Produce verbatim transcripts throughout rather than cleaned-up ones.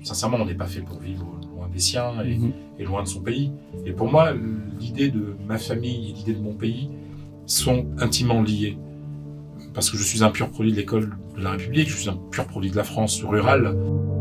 sincèrement, on n'est pas fait pour vivre loin des siens et, Mmh. et loin de son pays. Et pour moi, l'idée de ma famille et l'idée de mon pays sont intimement liées. Parce que je suis un pur produit de l'école de la République, je suis un pur produit de la France rurale.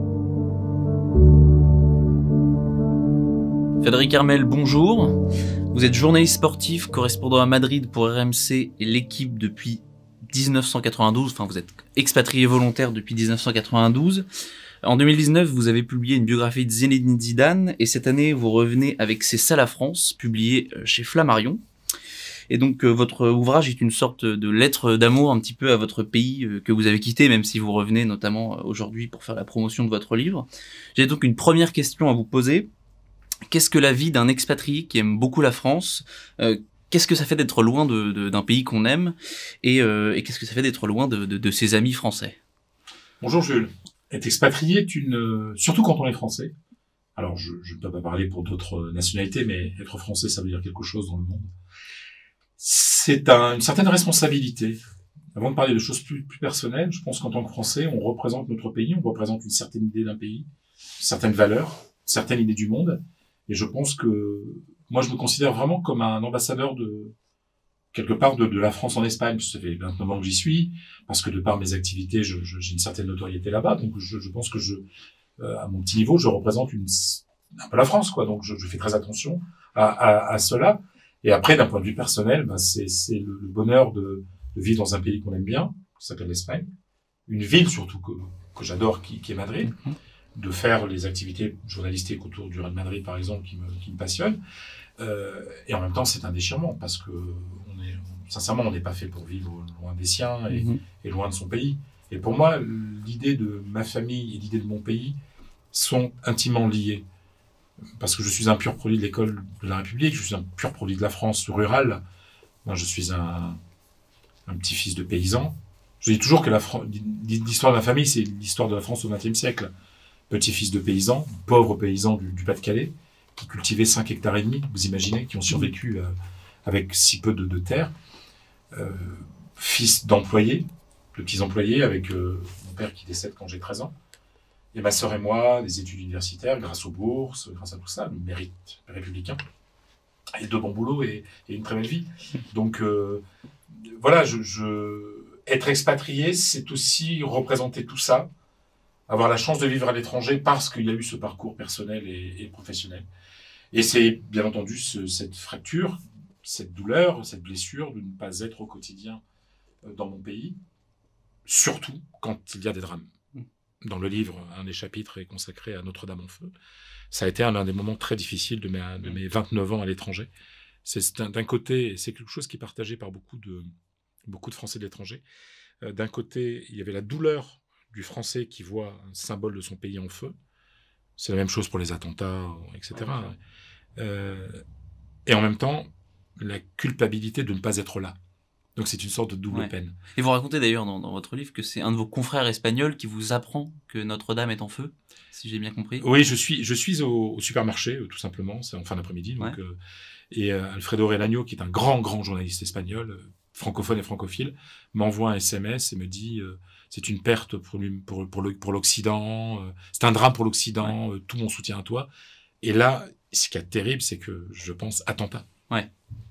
Frédéric Hermel, bonjour. Vous êtes journaliste sportif, correspondant à Madrid pour R M C et l'équipe depuis mille neuf cent quatre-vingt-douze. Enfin, vous êtes expatrié volontaire depuis mille neuf cent quatre-vingt-douze. En deux mille dix-neuf, vous avez publié une biographie de Zinedine Zidane et cette année, vous revenez avec C'est ça la France, publié chez Flammarion. Et donc, euh, votre ouvrage est une sorte de lettre d'amour un petit peu à votre pays euh, que vous avez quitté, même si vous revenez notamment euh, aujourd'hui pour faire la promotion de votre livre. J'ai donc une première question à vous poser. Qu'est-ce que la vie d'un expatrié qui aime beaucoup la France euh, Qu'est-ce que ça fait d'être loin de, de, d'un pays qu'on aime et, euh, et qu'est-ce que ça fait d'être loin de, de, de ses amis français? Bonjour Jules. Être expatrié est une... Surtout quand on est français. Alors, je ne peux pas parler pour d'autres nationalités, mais être français, ça veut dire quelque chose dans le monde. C'est un, une certaine responsabilité. Avant de parler de choses plus, plus personnelles, je pense qu'en tant que Français, on représente notre pays, on représente une certaine idée d'un pays, certaines valeurs, une certaine idée du monde. Et je pense que moi, je me considère vraiment comme un ambassadeur de quelque part de, de la France en Espagne. Ça fait vingt-neuf ans que j'y suis, parce que de par mes activités, je, je, j'ai une certaine notoriété là-bas. Donc, je, je pense que je, euh, à mon petit niveau, je représente une, un peu la France, quoi. Donc, je, je fais très attention à, à, à cela. Et après, d'un point de vue personnel, ben c'est, c'est le, le bonheur de, de vivre dans un pays qu'on aime bien, qui s'appelle l'Espagne, une ville surtout que, que j'adore, qui, qui est Madrid, de faire les activités journalistiques autour du Real Madrid, par exemple, qui me, qui me passionnent. Euh, et en même temps, c'est un déchirement, parce que on est, sincèrement, on n'est pas fait pour vivre loin des siens et, mmh. et loin de son pays. Et pour moi, l'idée de ma famille et l'idée de mon pays sont intimement liées. Parce que je suis un pur produit de l'école de la République, je suis un pur produit de la France rurale. Moi, je suis un, un petit-fils de paysan. Je dis toujours que la Fran- l'histoire de ma famille, c'est l'histoire de la France au vingtième siècle. Petit-fils de paysan, pauvre paysan du, du Pas-de-Calais, qui cultivait cinq hectares et demi, vous imaginez, qui ont survécu euh, avec si peu de, de terre. Euh, fils d'employés, de petits employés, avec euh, mon père qui décède quand j'ai treize ans. Et ma sœur et moi, des études universitaires, grâce aux bourses, grâce à tout ça, le mérite républicain, et de bons boulots et, et une très belle vie. Donc, euh, voilà, je, je, être expatrié, c'est aussi représenter tout ça, avoir la chance de vivre à l'étranger parce qu'il y a eu ce parcours personnel et, et professionnel. Et c'est, bien entendu, ce, cette fracture, cette douleur, cette blessure de ne pas être au quotidien dans mon pays, surtout quand il y a des drames. Dans le livre, un des chapitres est consacré à Notre-Dame-en-Feu. Ça a été un, un des moments très difficiles de mes, de mes vingt-neuf ans à l'étranger. C'est d'un côté, c'est quelque chose qui est partagé par beaucoup de, beaucoup de Français de l'étranger. Euh, d'un côté, il y avait la douleur du Français qui voit un symbole de son pays en feu. C'est la même chose pour les attentats, et cetera. Ouais. Euh, et en même temps, la culpabilité de ne pas être là. Donc c'est une sorte de double ouais. peine. Et vous racontez d'ailleurs dans, dans votre livre que c'est un de vos confrères espagnols qui vous apprend que Notre-Dame est en feu, si j'ai bien compris. Oui, je suis, je suis au, au supermarché, tout simplement, c'est en fin d'après-midi. Donc, ouais. euh, et euh, Alfredo Relagno, qui est un grand, grand journaliste espagnol, euh, francophone et francophile, m'envoie un S M S et me dit euh, c'est une perte pour, pour, pour, le, pour l'Occident, euh, c'est un drame pour l'Occident, ouais. euh, tout mon soutien à toi. Et là, ce qui est terrible, c'est que je pense attentat. Ouais.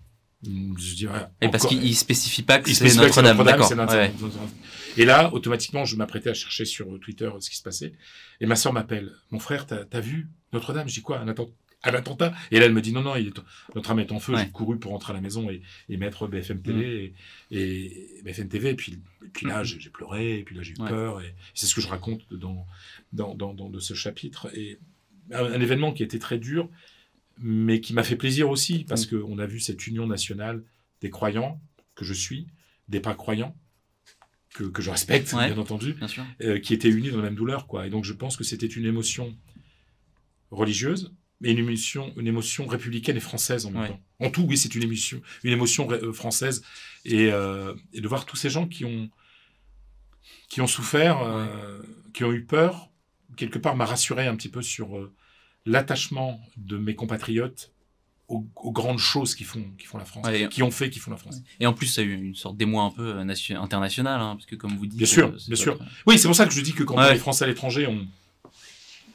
Je dis, ouais, et parce qu'il ne spécifie pas que il c'est Notre-Dame, Notre d'accord. Notre ouais. Et là, automatiquement, je m'apprêtais à chercher sur Twitter ce qui se passait. Et ma sœur m'appelle. Mon frère, t'as, t'as vu Notre-Dame? Je dis quoi? Un, attent- un attentat? Et là, elle me dit, non, non, il est... Notre âme est en feu. Ouais. J'ai couru pour rentrer à la maison et, et mettre B F M T V. Mmh. Et, et B F M T V. Et puis, et puis là, mmh. j'ai, j'ai pleuré. Et puis là, j'ai eu ouais. peur. Et, et c'est ce que je raconte dans, dans, dans, dans de ce chapitre. Et un, un événement qui était très dur, mais qui m'a fait plaisir aussi, parce mmh. qu'on a vu cette union nationale des croyants, que je suis, des pas croyants, que, que je respecte, ouais, bien entendu, bien sûr. Euh, qui étaient unis dans la même douleur, quoi. Et donc je pense que c'était une émotion religieuse, mais une émotion, une émotion républicaine et française en même ouais. temps. En tout, oui, c'est une émotion, une émotion euh, française, et, euh, et de voir tous ces gens qui ont, qui ont souffert, euh, ouais. qui ont eu peur, quelque part m'a rassuré un petit peu sur euh, l'attachement de mes compatriotes Aux, aux grandes choses qui font, qui font la France, ouais, qui ont fait, qui font la France. Et en plus, ça a eu une sorte d'émoi un peu nation, international, hein, parce que comme vous dites... Bien sûr, euh, bien sûr. Très... Oui, c'est pour ça que je dis que quand ouais. on est Français à l'étranger, on,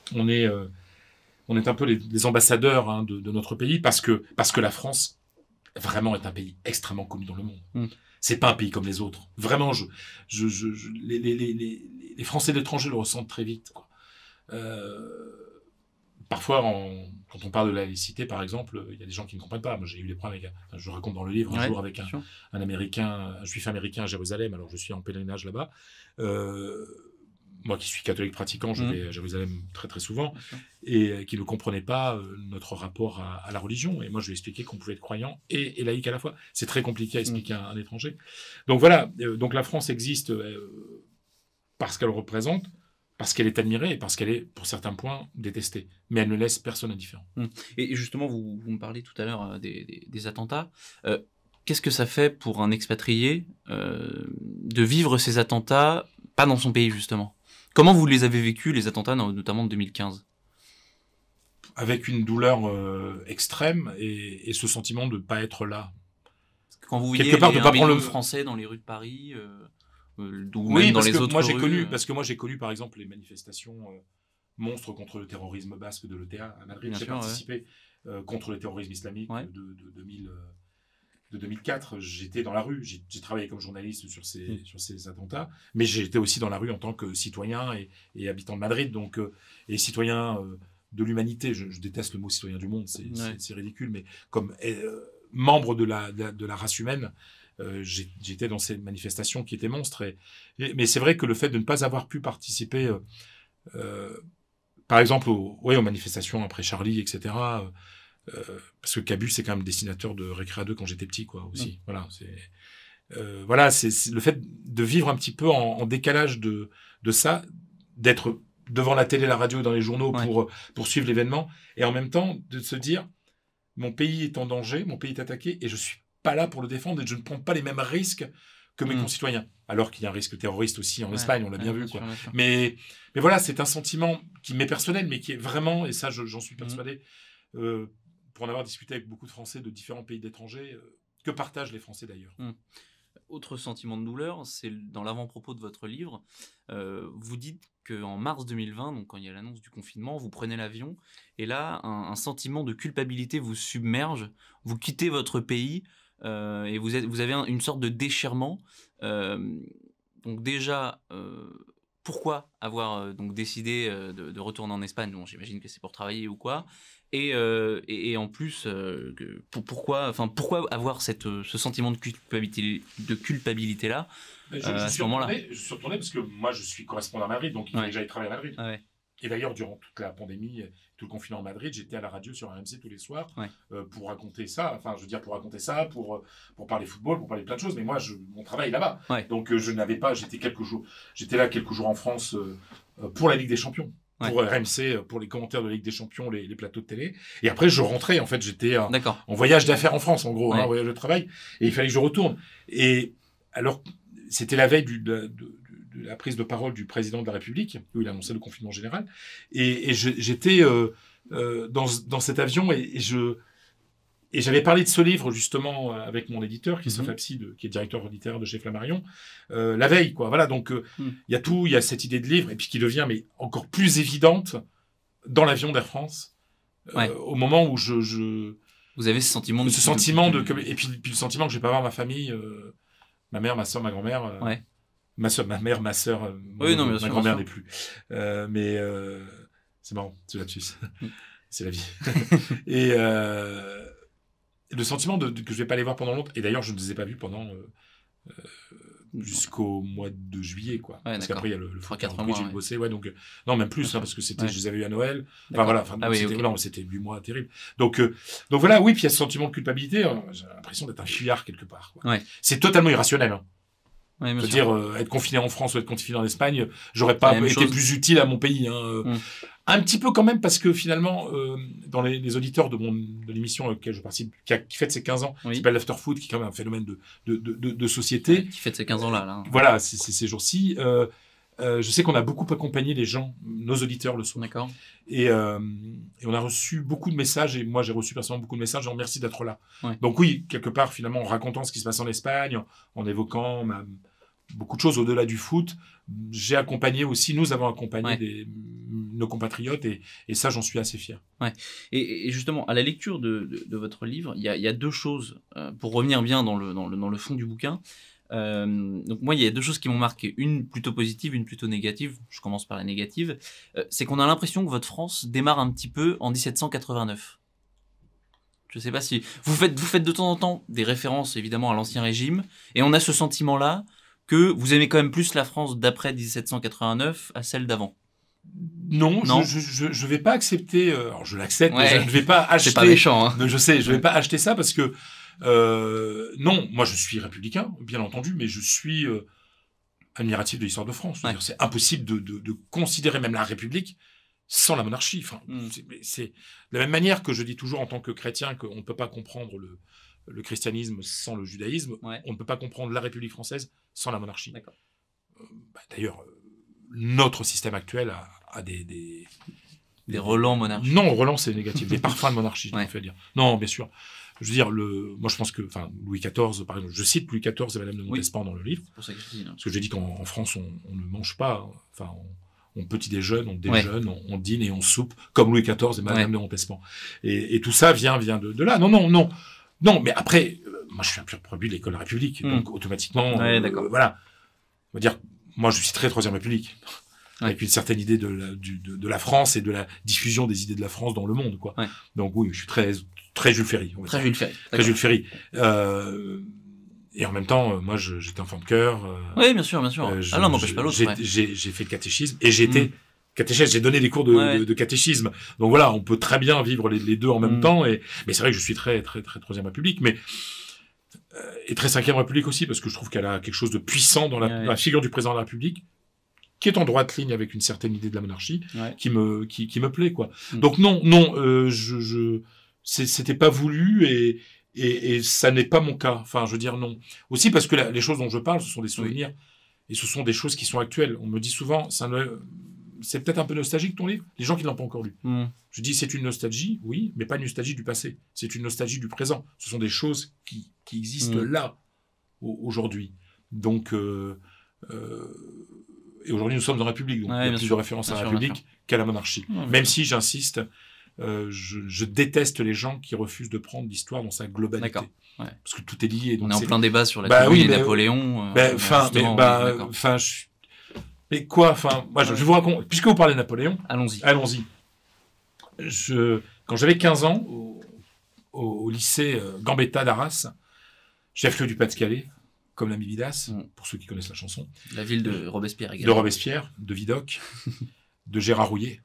on est, euh, on est un peu les, les ambassadeurs hein, de, de notre pays parce que, parce que la France, vraiment, est un pays extrêmement connu dans le monde. Mm. C'est pas un pays comme les autres. Vraiment, je, je, je, je les, les, les, les Français de l'étranger le ressentent très vite, quoi. Euh, parfois, en, quand on parle de la laïcité, par exemple, il y a des gens qui ne comprennent pas. Moi, j'ai eu des problèmes avec, enfin, je raconte dans le livre, un ouais, jour avec un, un Américain, un Juif américain à Jérusalem, alors je suis en pèlerinage là-bas. Euh, moi qui suis catholique pratiquant, je mmh. vais à Jérusalem très très souvent, et euh, qui ne comprenait pas euh, notre rapport à, à la religion. Et moi, je lui ai expliqué qu'on pouvait être croyant et, et laïque à la fois. C'est très compliqué à expliquer mmh. à un, un étranger. Donc voilà, euh, donc la France existe euh, parce qu'elle représente, parce qu'elle est admirée et parce qu'elle est, pour certains points, détestée. Mais elle ne laisse personne indifférent. Mmh. Et justement, vous, vous me parlez tout à l'heure euh, des, des, des attentats. Euh, qu'est-ce que ça fait pour un expatrié euh, de vivre ces attentats, pas dans son pays, justement ? Comment vous les avez vécus, les attentats, notamment de deux mille quinze ? Avec une douleur euh, extrême et, et ce sentiment de ne pas être là. Parce que quand vous voyez quelque part, les, de pas prendre le Français dans les rues de Paris, euh, euh, ou oui, même dans parce les que autres moi, j'ai rues... Connu, parce que moi, j'ai connu, par exemple, les manifestations euh, monstres contre le terrorisme basque de l'E T A à Madrid. Bien j'ai sûr, participé ouais. euh, contre le terrorisme islamique ouais. de, de, deux mille, euh, de deux mille quatre. J'étais dans la rue. J'ai, j'ai travaillé comme journaliste sur ces, mmh. sur ces attentats. Mais j'étais aussi dans la rue en tant que citoyen et, et habitant de Madrid. Donc, euh, et citoyen euh, de l'humanité. Je, je déteste le mot citoyen du monde. C'est, ouais. c'est, c'est ridicule. Mais comme euh, membre de la, de la, de la race humaine, Euh, j'ai, j'étais dans ces manifestations qui étaient monstres. Et, et, mais c'est vrai que le fait de ne pas avoir pu participer, euh, euh, par exemple, aux, ouais, aux manifestations après Charlie, et cetera, euh, parce que Cabu, c'est quand même dessinateur de Récré à deux quand j'étais petit, quoi, aussi. Mmh. Voilà, c'est, euh, voilà, c'est, c'est le fait de vivre un petit peu en, en décalage de, de ça, d'être devant la télé, la radio, dans les journaux ouais. pour, pour suivre l'événement, et en même temps de se dire, mon pays est en danger, mon pays est attaqué, et je suis pas là pour le défendre et je ne prends pas les mêmes risques que mes mmh. concitoyens. Alors qu'il y a un risque terroriste aussi en ouais, Espagne, on l'a bien ouais, vu. Quoi. Sûr, sûr. Mais, mais voilà, c'est un sentiment qui m'est personnel, mais qui est vraiment, et ça je, j'en suis persuadé, mmh. euh, pour en avoir discuté avec beaucoup de Français de différents pays d'étrangers, euh, que partagent les Français d'ailleurs. Mmh. Autre sentiment de douleur, c'est dans l'avant-propos de votre livre, euh, vous dites qu'en mars deux mille vingt, donc quand il y a l'annonce du confinement, vous prenez l'avion, et là, un, un sentiment de culpabilité vous submerge, vous quittez votre pays, Euh, et vous, êtes, vous avez un, une sorte de déchirement. Euh, donc déjà, euh, pourquoi avoir euh, donc décidé euh, de, de retourner en Espagne ? Bon, j'imagine que c'est pour travailler ou quoi. Et, euh, et, et en plus, euh, que, pour, pourquoi, enfin, pourquoi avoir cette, ce sentiment de culpabilité, de culpabilité là je, je, euh, à ce moment-là Je suis retourné parce que moi, je suis correspondant à Madrid, donc il fallait ouais. que j'aille travailler à Madrid. Ah ouais. Et d'ailleurs, durant toute la pandémie, tout le confinement à Madrid, j'étais à la radio sur R M C tous les soirs ouais. euh, pour raconter ça. Enfin, je veux dire, pour raconter ça, pour, pour parler football, pour parler de plein de choses. Mais moi, je, mon travail est là-bas. Ouais. Donc, euh, je n'avais pas, j'étais quelques jours, j'étais là quelques jours en France euh, pour la Ligue des Champions. Ouais. Pour R M C, pour les commentaires de la Ligue des Champions, les, les plateaux de télé. Et après, je rentrais. En fait, j'étais en, en voyage d'affaires en France, en gros, ouais. hein, voyage de travail. Et il fallait que je retourne. Et alors, c'était la veille du, de, de, de la prise de parole du président de la République, où il annonçait le confinement général. Et, et je, j'étais euh, euh, dans, dans cet avion et, et je et j'avais parlé de ce livre justement avec mon éditeur, Christophe mm-hmm. Abside, qui est directeur littéraire de chez Flammarion, euh, la veille, quoi. Voilà, donc il euh, mm. y a tout, il y a cette idée de livre, et puis qui devient mais encore plus évidente dans l'avion d'Air France, euh, ouais. au moment où je, je vous avez ce sentiment de ce sentiment de, de et puis, puis le sentiment que je vais pas voir ma famille, euh, ma mère, ma soeur, ma grand-mère. Euh, ouais. Ma soeur, ma mère, ma sœur, euh, oui, non, ma sûr, grand-mère n'est plus. Euh, mais euh, c'est marrant, c'est là-dessus. C'est la vie. Et euh, le sentiment de, de, que je ne vais pas les voir pendant longtemps. Et d'ailleurs, je ne les ai pas vus pendant euh, euh, jusqu'au mois de juillet, quoi. Ouais, parce qu'après, il y a le, le foot qui j'ai ouais. bossé. Ouais, donc, euh, non, même plus, hein, parce que c'était, ouais. je les avais eu à Noël. Enfin, d'accord. Voilà, enfin, ah, c'était, oui, okay. non, c'était huit mois terribles. Donc, euh, donc voilà, oui, puis il y a ce sentiment de culpabilité. Hein, j'ai l'impression d'être un fuyard quelque part. Quoi. Ouais. C'est totalement irrationnel. Hein. Ouais, je veux dire, euh, être confiné en France ou être confiné en Espagne, j'aurais pas été chose. plus utile à mon pays. Hein. Mm. Un petit peu quand même, parce que finalement, euh, dans les, les auditeurs de, mon, de l'émission auquel je participe, qui, a, qui fête ses quinze ans, oui. qui s'appelle l'Afterfood, qui est quand même un phénomène de, de, de, de, de société. Ouais, qui fête ses quinze ans là. là. Voilà, c'est, c'est ces jours-ci. Euh, euh, je sais qu'on a beaucoup accompagné les gens, nos auditeurs le soir. D'accord. Et, euh, et on a reçu beaucoup de messages, et moi j'ai reçu personnellement beaucoup de messages, je remercie d'être là. Ouais. Donc oui, quelque part, finalement, en racontant ce qui se passe en Espagne, en, en évoquant ma... beaucoup de choses au-delà du foot. J'ai accompagné aussi, nous avons accompagné ouais. des, nos compatriotes et, et ça, j'en suis assez fier. Ouais. Et, et justement, à la lecture de, de, de votre livre, il y a, il y a deux choses, euh, pour revenir bien dans le, dans le, dans le fond du bouquin. Euh, donc moi, il y a deux choses qui m'ont marqué. Une plutôt positive, une plutôt négative. Je commence par la négative. Euh, c'est qu'on a l'impression que votre France démarre un petit peu en dix-sept cent quatre-vingt-neuf. Je sais pas si... Vous faites, vous faites de temps en temps des références, évidemment, à l'Ancien Régime, et on a ce sentiment-là que vous aimez quand même plus la France d'après dix-sept cent quatre-vingt-neuf à celle d'avant. Non, Non. je, je, je vais pas accepter, euh, alors je l'accepte, Ouais. mais je ne vais pas acheter... C'est pas méchant, hein. Je sais, je vais pas acheter ça parce que, euh, non, moi je suis républicain, bien entendu, mais je suis euh, admiratif de l'histoire de France. Ouais. C'est impossible de, de, de considérer même la République sans la monarchie. Enfin, Mm. c'est, c'est de la même manière que je dis toujours en tant que chrétien qu'on ne peut pas comprendre le, le christianisme sans le judaïsme, Ouais. on ne peut pas comprendre la République française sans la monarchie. D'accord. Euh, bah, d'ailleurs, euh, notre système actuel a, a des, des, Des relents monarchiques. Non, relents c'est négatif, des parfums de monarchie, je Ouais. fait dire. Non, bien sûr. Je veux dire, le, moi je pense que, enfin, Louis quatorze, par exemple, je cite Louis quatorze et Madame de Montespan oui. dans le livre. C'est pour ça que je dis, là. Parce que j'ai dit qu'en en France, on, on ne mange pas, enfin, on, on petit déjeune, on déjeune, ouais. on, on dîne et on soupe, comme Louis quatorze et Madame ouais. de Montespan. Et, et tout ça vient, vient de, de là. Non, non, non. Non, mais après, euh, moi je suis un pur produit de l'école de la République, mm. donc automatiquement, ouais, euh, voilà. On va dire, moi je suis très Troisième République. Ouais. Avec une certaine idée de la, du, de, de la France et de la diffusion des idées de la France dans le monde, quoi. Ouais. Donc oui, je suis très, très Jules Ferry. Très Jules Ferry. Très Jules Ferry. Euh, et en même temps, moi, je, j'étais enfant de cœur. Euh, oui, bien sûr, bien sûr. Euh, je, ah non, n'empêche pas l'autre. J'ai, ouais. j'ai, j'ai fait le catéchisme et j'ai été mmh. catéchèse. J'ai donné des cours de, ouais. de, de catéchisme. Donc voilà, on peut très bien vivre les, les deux en même mmh. temps. Et mais c'est vrai que je suis très, très, très Troisième République, mais euh, et très Cinquième République aussi, parce que je trouve qu'elle a quelque chose de puissant dans la, ouais. la figure du président de la République, qui est en droite ligne avec une certaine idée de la monarchie, ouais. qui me qui, qui me plaît, quoi. Mm. Donc non, non, euh, je, je c'était pas voulu et, et et ça n'est pas mon cas. Enfin, je veux dire non. Aussi parce que la, les choses dont je parle, ce sont des souvenirs oui. et ce sont des choses qui sont actuelles. On me dit souvent, ça ne, c'est peut-être un peu nostalgique ton livre. Les gens qui l'ont pas encore lu. Mm. Je dis c'est une nostalgie, oui, mais pas une nostalgie du passé. C'est une nostalgie du présent. Ce sont des choses qui qui existent mm. là aujourd'hui. Donc euh, euh, et aujourd'hui, nous sommes en République, donc ouais, il y a plus sûr, de références à la sûr, République qu'à la monarchie. Ouais, Même si, j'insiste, euh, je, je déteste les gens qui refusent de prendre l'histoire dans sa globalité. Ouais. Parce que tout est lié. Donc on est en c'est... plein débat sur la bah, oui, et mais, Napoléon. Enfin, euh, bah, bah, oui, je... mais quoi, enfin, moi, je, je vous raconte, puisque vous parlez de Napoléon. Allons-y. Allons-y. Je, quand j'avais quinze ans, au, au, au lycée euh, Gambetta d'Arras, chef-lieu du Pas-de-Calais, comme l'ami Vidas, mmh. pour ceux qui connaissent la chanson. La ville de Robespierre également. De Robespierre, de Vidocq, de Gérard Rouillet.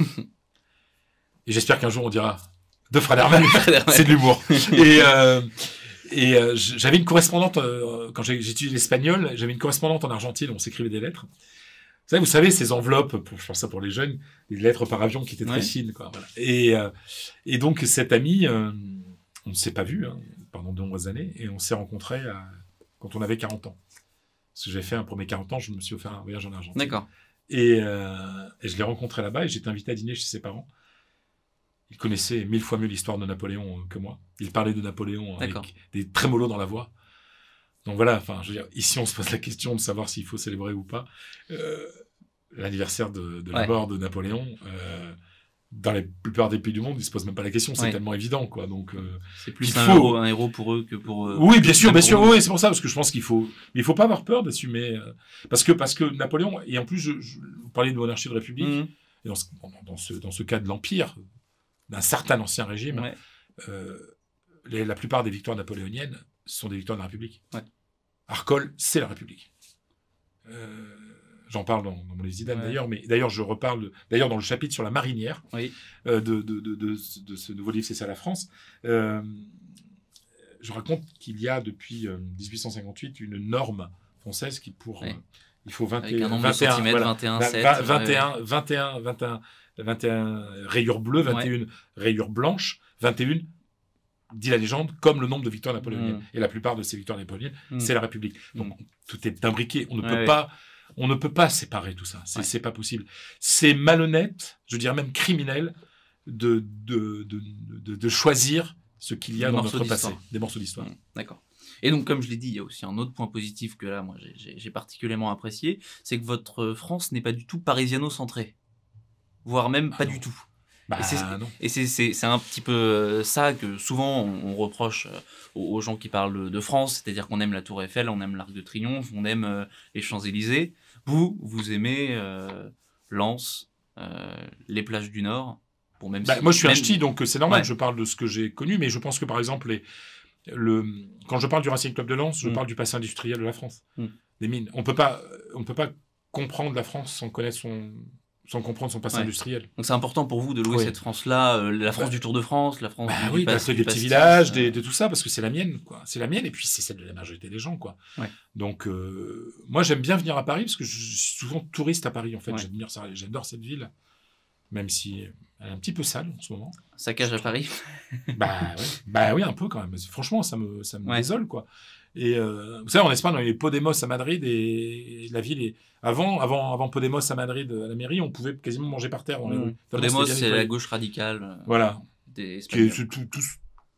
Et j'espère qu'un jour on dira de Fred Hermel. C'est de l'humour. et euh, et euh, j'avais une correspondante, euh, quand j'ai étudié l'espagnol, j'avais une correspondante en Argentine, on s'écrivait des lettres. Vous savez, vous savez, ces enveloppes, pour, je pense ça pour les jeunes, des lettres par avion qui étaient très ouais. fines, quoi. Voilà. Et, euh, et donc, cette amie, euh, on ne s'est pas vu hein, pendant de nombreuses années, et on s'est rencontrés à quand on avait quarante ans. Parce que j'avais fait, un, pour mes quarante ans, je me suis offert un voyage en Argentine. D'accord. Et, euh, et je l'ai rencontré là-bas et j'étais invité à dîner chez ses parents. Il connaissait mille fois mieux l'histoire de Napoléon que moi. Il parlait de Napoléon D'accord. avec des trémolos dans la voix. Donc voilà, enfin, je veux dire, ici on se pose la question de savoir s'il faut célébrer ou pas euh, l'anniversaire de, de la ouais. mort de Napoléon. Euh, dans la plupart des pays du monde, ils se posent même pas la question, c'est ouais. tellement évident, quoi. Donc, euh, c'est plus un, faut... héros, un héros pour eux que pour. Euh, oui, bien sûr, bien sûr, oui, c'est pour ça, parce que je pense qu'il faut, mais il faut pas avoir peur d'assumer, euh, parce que parce que Napoléon, et en plus, je, je vous parlez de monarchie de république, mmh. et dans ce, dans, dans ce dans ce cas de l'empire, d'un certain ancien régime, ouais. euh, les, la plupart des victoires napoléoniennes sont des victoires de la République. Ouais. Arcole, c'est la République. Euh, J'en parle dans, dans mon livre Zidane ouais. d'ailleurs, mais d'ailleurs je reparle, de, d'ailleurs dans le chapitre sur la marinière oui. euh, de, de, de, de, de ce nouveau livre, c'est ça la France. Euh, je raconte qu'il y a depuis euh, dix-huit cent cinquante-huit une norme française qui pour oui. euh, il faut vingt et un, vingt et un, voilà, vingt et un, sept, vingt et un, ouais. vingt et un, vingt et un, vingt et un rayures bleues, vingt et une ouais. rayures blanches, vingt et une dit la légende, comme le nombre de victoires napoléoniennes. Mmh. Et la plupart de ces victoires napoléoniennes, mmh. c'est la République. Donc mmh. tout est imbriqué. On ne ouais, peut pas. On ne peut pas séparer tout ça. C'est, ouais. c'est pas possible. C'est malhonnête, je dirais même criminel, de, de, de, de, de choisir ce qu'il y a des dans notre passé. Des morceaux d'histoire. Mmh. D'accord. Et donc, comme je l'ai dit, il y a aussi un autre point positif que là, moi, j'ai particulièrement apprécié, c'est que votre France n'est pas du tout parisiano-centrée, voire même ah pas non. du tout. Bah, et c'est un petit peu ça que souvent on, on reproche aux, aux gens qui parlent de France, c'est-à-dire qu'on aime la Tour Eiffel, on aime l'Arc de Triomphe, on aime euh, les Champs-Élysées. Vous, vous aimez euh, Lens, euh, les plages du Nord. Bon, même bah, si, moi, je suis même... un ch'ti, donc c'est normal. Ouais. Je parle de ce que j'ai connu, mais je pense que par exemple, les, le, quand je parle du Racing Club de Lens, je mm. parle du passé industriel de la France, mm. des mines. On peut pas, on ne peut pas comprendre la France sans connaître son sans comprendre son passé ouais. industriel. Donc c'est important pour vous de louer oui. cette France-là, euh, la France bah, du Tour de France, la France bah, du, oui, du, passe, du des petits villages, des, de tout ça, parce que c'est la mienne, quoi. C'est la mienne, et puis c'est celle de la majorité des gens, quoi. Ouais. Donc euh, moi j'aime bien venir à Paris parce que je suis souvent touriste à Paris, en fait. Ouais. J'admire ça, j'adore cette ville, même si elle est un petit peu sale en ce moment. Saccage à Paris. bah ouais, bah oui un peu quand même. Franchement ça me ça me ouais. désole, quoi. Et euh, vous savez, en Espagne, on a eu les Podemos à Madrid et la ville est avant, avant, avant Podemos à Madrid à la mairie, on pouvait quasiment manger par terre dans les mmh. rues. Podemos, c'est la gauche radicale. Voilà. Des Espagnols. Tout, tout, tout,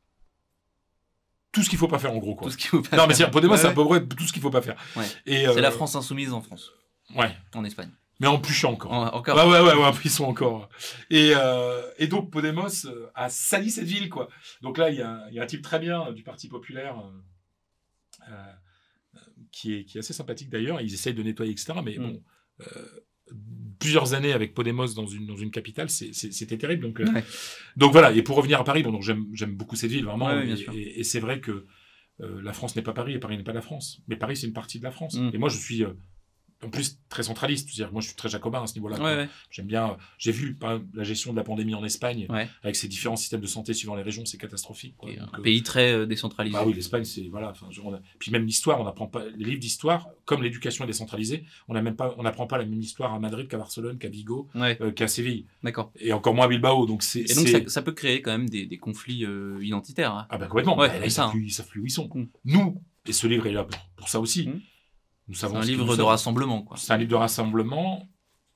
tout ce qu'il faut pas faire en gros, quoi. Tout ce qu'il faut pas non, mais c'est Podemos, ouais, c'est ouais. à peu près tout ce qu'il faut pas faire. Ouais. Et c'est euh, la France insoumise en France. Ouais. En Espagne. Mais en plus chiant encore. En, encore. Ouais, ouais, ouais, ouais, ils sont encore. Et, euh, et donc, Podemos a sali cette ville, quoi. Donc là, il y a, y a un type très bien du Parti populaire, euh, euh, qui est, qui est assez sympathique d'ailleurs. Ils essayent de nettoyer, et cetera. Mais mm. bon, euh, plusieurs années avec Podemos dans une, dans une capitale, c'était terrible. Donc, euh, ouais. donc voilà. Et pour revenir à Paris, bon, donc j'aime beaucoup cette ville, vraiment. Ouais, et et, et c'est vrai que euh, la France n'est pas Paris et Paris n'est pas la France. Mais Paris, c'est une partie de la France. Mm. Et moi, je suis... Euh, en plus très centraliste, c'est-à-dire moi je suis très jacobin à ce niveau-là. Ouais, ouais. J'aime bien, j'ai vu par exemple, la gestion de la pandémie en Espagne, ouais. avec ses différents systèmes de santé suivant les régions, c'est catastrophique, quoi. Et donc, un euh, pays très euh, décentralisé. Bah oui, l'Espagne, c'est voilà. Enfin, on a... Puis même l'histoire, on n'apprend pas les livres d'histoire, comme l'éducation est décentralisée, on n'a même pas, on n'apprend pas la même histoire à Madrid qu'à Barcelone, qu'à Vigo, ouais. euh, qu'à Séville. D'accord. Et encore moins à Bilbao. Donc c'est. Et donc ça, ça peut créer quand même des, des conflits euh, identitaires. Hein. Ah bah complètement. Ouais, bah, là, ils ça, savent hein. plus, ils savent plus où ils sont. Mm. Nous, et ce livre est là pour, pour ça aussi. Mm. C'est un livre de rassemblement, quoi. C'est un livre de rassemblement,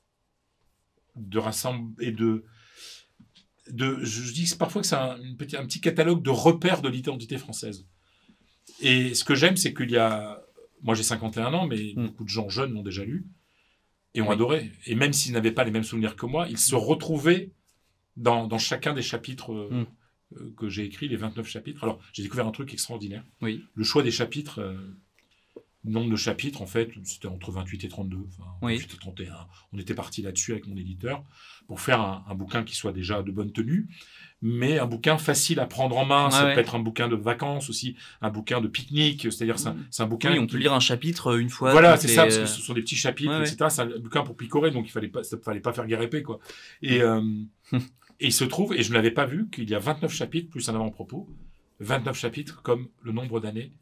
de rassemble et de, de. Je dis parfois que c'est un, une petit, un petit catalogue de repères de l'identité française. Et ce que j'aime, c'est qu'il y a, moi j'ai cinquante et un ans, mais mm. beaucoup de gens jeunes l'ont déjà lu et ont oui. adoré. Et même s'ils n'avaient pas les mêmes souvenirs que moi, ils se retrouvaient dans, dans chacun des chapitres mm. euh, que j'ai écrits, les vingt-neuf chapitres. Alors j'ai découvert un truc extraordinaire. Oui. Le choix des chapitres. Euh, Nombre de chapitres, en fait, c'était entre vingt-huit et trente-deux. Enfin, oui. vingt-huit et trente et un. On était parti là-dessus avec mon éditeur pour faire un, un bouquin qui soit déjà de bonne tenue, mais un bouquin facile à prendre en main. Ah ça ouais. peut être un bouquin de vacances aussi, un bouquin de pique-nique. C'est-à-dire, c'est un, un bouquin. Oui, on qui... peut lire un chapitre une fois. Voilà, c'est les... ça, parce que ce sont des petits chapitres, ouais, et cetera. Ouais. C'est un bouquin pour picorer, donc il fallait pas, ça fallait pas faire guerre épée, quoi. Et, euh, et il se trouve, et je ne l'avais pas vu, qu'il y a vingt-neuf chapitres plus un avant-propos, vingt-neuf chapitres comme le nombre d'années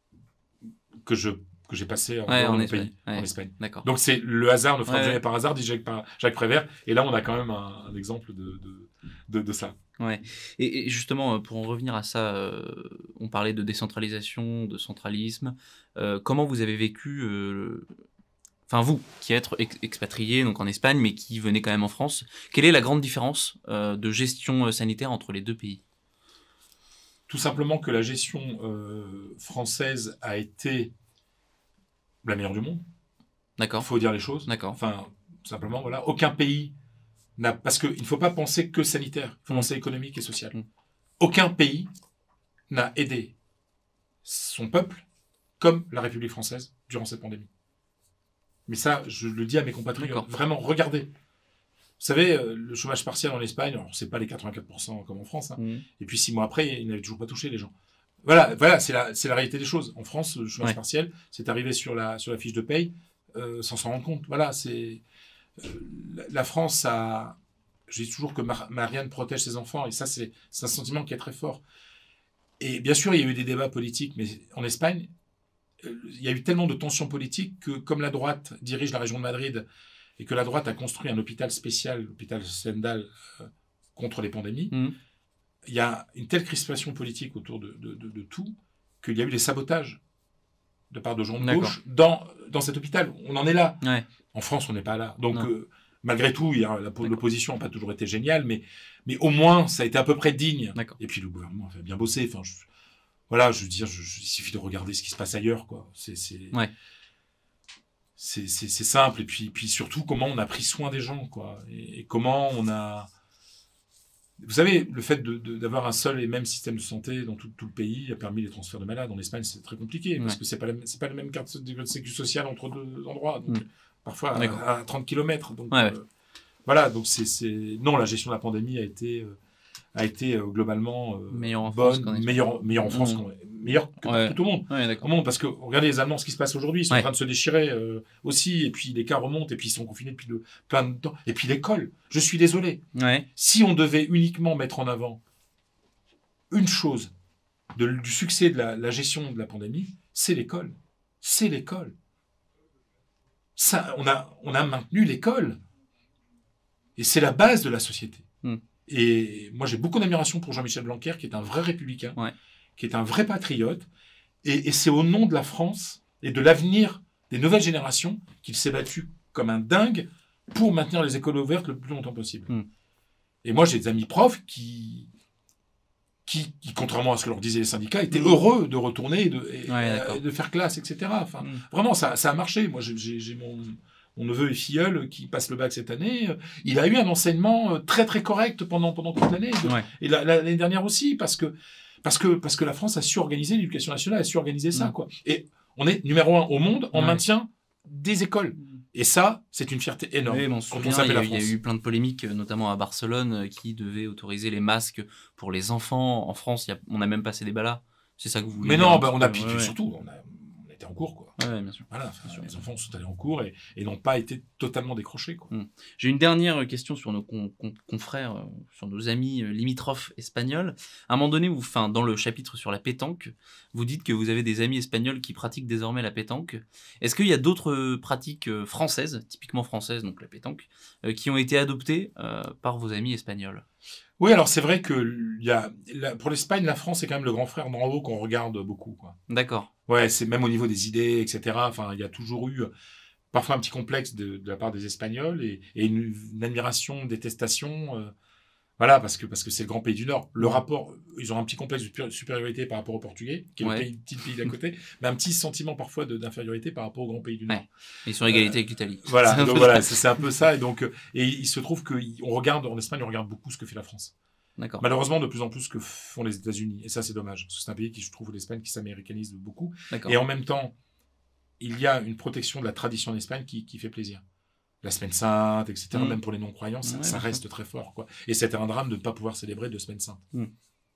que je que j'ai passé en, ouais, dans en, mon Espagne. pays, Ouais. en Espagne. D'accord. Donc c'est le hasard ne fera ouais. jamais par hasard, dit Jacques, Jacques Prévert. Et là, on a quand même un, un exemple de, de, de, de ça. Ouais. Et, et justement, pour en revenir à ça, euh, on parlait de décentralisation, de centralisme. Euh, comment vous avez vécu, euh, enfin vous, qui êtes ex expatrié donc en Espagne, mais qui venez quand même en France, quelle est la grande différence euh, de gestion sanitaire entre les deux pays? Tout simplement que la gestion euh, française a été la meilleure du monde. D'accord. Il faut dire les choses. D'accord. Enfin, simplement, voilà. Aucun pays n'a... Parce qu'il ne faut pas penser que sanitaire. Il faut mmh. penser économique et social. Mmh. Aucun pays n'a aidé son peuple comme la République française durant cette pandémie. Mais ça, je le dis à mes compatriotes. Vraiment, regardez. Vous savez, le chômage partiel en Espagne, alors c'est pas les quatre-vingt-quatre pour cent comme en France. Hein. Mmh. Et puis six mois après, ils n'avaient toujours pas touché les gens. Voilà, voilà, c'est la, c'est la réalité des choses. En France, le chômage ouais. partiel, c'est arrivé sur la, sur la fiche de paye, euh, sans s'en rendre compte. Voilà, c'est, euh, la, la France a, je dis toujours que Mar Marianne protège ses enfants, et ça, c'est, c'est un sentiment qui est très fort. Et bien sûr, il y a eu des débats politiques, mais en Espagne, euh, il y a eu tellement de tensions politiques que, comme la droite dirige la région de Madrid, et que la droite a construit un hôpital spécial, l'hôpital Stendhal, euh, contre les pandémies, mmh. il y a une telle crispation politique autour de, de, de, de tout qu'il y a eu des sabotages de part de gens de gauche dans, dans cet hôpital. On en est là. Ouais. En France, on n'est pas là. Donc, euh, malgré tout, l'opposition n'a pas toujours été géniale, mais, mais au moins, ça a été à peu près digne. Et puis, le gouvernement a fait bien bosser. Enfin, je, voilà, je veux dire, je, je, il suffit de regarder ce qui se passe ailleurs, quoi. C'est, c'est, ouais. c'est, c'est, c'est simple. Et puis, puis surtout, comment on a pris soin des gens, quoi. Et, et comment on a, vous savez, le fait de, de, d'avoir un seul et même système de santé dans tout, tout le pays a permis les transferts de malades. En Espagne, c'est très compliqué parce ouais. que c'est pas la, c'est pas la même carte de sécurité sociale entre deux endroits. Donc, mmh. parfois à, à trente kilomètres. Donc, ouais, euh, ouais. voilà. Donc, c'est, c'est, non, la gestion de la pandémie a été, euh, a été euh, globalement euh, meilleure en bonne, France meilleure, meilleure en France, mmh. meilleure que ouais. tout au monde. Ouais, au monde. Parce que regardez les Allemands, ce qui se passe aujourd'hui, ils sont ouais. en train de se déchirer euh, aussi, et puis les cas remontent, et puis ils sont confinés depuis de, plein de temps. Et puis l'école, je suis désolé. Ouais. Si on devait uniquement mettre en avant une chose de, du succès de la, la gestion de la pandémie, c'est l'école. C'est l'école. Ça, on a, on a maintenu l'école. Et c'est la base de la société. Mm. Et moi, j'ai beaucoup d'admiration pour Jean-Michel Blanquer, qui est un vrai républicain, ouais. qui est un vrai patriote. Et, et c'est au nom de la France et de l'avenir des nouvelles générations qu'il s'est battu comme un dingue pour maintenir les écoles ouvertes le plus longtemps possible. Mm. Et moi, j'ai des amis profs qui, qui, qui, contrairement à ce que leur disaient les syndicats, étaient mmh. heureux de retourner et de, et, ouais, euh, de faire classe, et cetera. Enfin, mmh. vraiment, ça, ça a marché. Moi, j'ai, j'ai, j'ai mon, mon neveu et filleul qui passe le bac cette année. Il a eu un enseignement très, très correct pendant, pendant toute l'année. Ouais. Et la, la, l'année dernière aussi, parce que, parce que, parce que la France a su organiser l'éducation nationale, a su organiser ça, mmh. quoi. Et on est numéro un au monde en ouais. maintien des écoles. Et ça, c'est une fierté énorme. Oui, bon, quand on s'appelle la France. Il y a eu plein de polémiques, notamment à Barcelone, qui devait autoriser les masques pour les enfants. En France, il y a, on a même passé des ballas. C'est ça que vous voulez Mais dire non, bah, on a peu, piqué ouais, surtout. On a, on était en cours, quoi. Ouais, bien sûr. Voilà, enfin, bien sûr. Les enfants sont allés en cours et, et n'ont pas été totalement décrochés, quoi. Hum. J'ai une dernière question sur nos con, con, confrères, euh, sur nos amis euh, limitrophes espagnols. À un moment donné, vous, enfin, dans le chapitre sur la pétanque, vous dites que vous avez des amis espagnols qui pratiquent désormais la pétanque. Est-ce qu'il y a d'autres euh, pratiques euh, françaises, typiquement françaises, donc la pétanque, euh, qui ont été adoptées euh, par vos amis espagnols? Oui, alors c'est vrai que il y a, la, pour l'Espagne, la France est quand même le grand frère d'en haut qu'on regarde beaucoup, quoi. D'accord. Ouais, c'est même au niveau des idées, et cetera. Enfin, il y a toujours eu parfois un petit complexe de, de la part des Espagnols et, et une, une admiration, une détestation. Euh, voilà, parce que parce que c'est le grand pays du Nord. Le rapport, ils ont un petit complexe de supériorité par rapport au Portugais, qui est ouais. le pays, petit pays d'à côté, mais un petit sentiment parfois de, d'infériorité par rapport au grand pays du Nord. Ouais. Ils sont à égalité euh, avec l'Italie. Voilà, donc voilà, c'est, c'est un peu ça. Et donc, et il se trouve qu'on regarde en Espagne, on regarde beaucoup ce que fait la France. D'accord. Malheureusement, de plus en plus ce que font les États-Unis. Et ça, c'est dommage. Parce que c'est un pays qui, je trouve, l'Espagne, qui s'américanise beaucoup. D'accord. Et en même temps, il y a une protection de la tradition en Espagne qui, qui fait plaisir. La Semaine Sainte, et cetera. Mmh. Même pour les non-croyants, ça, ouais, ça reste très fort, quoi. Et c'était un drame de ne pas pouvoir célébrer de Semaine Sainte. Mmh.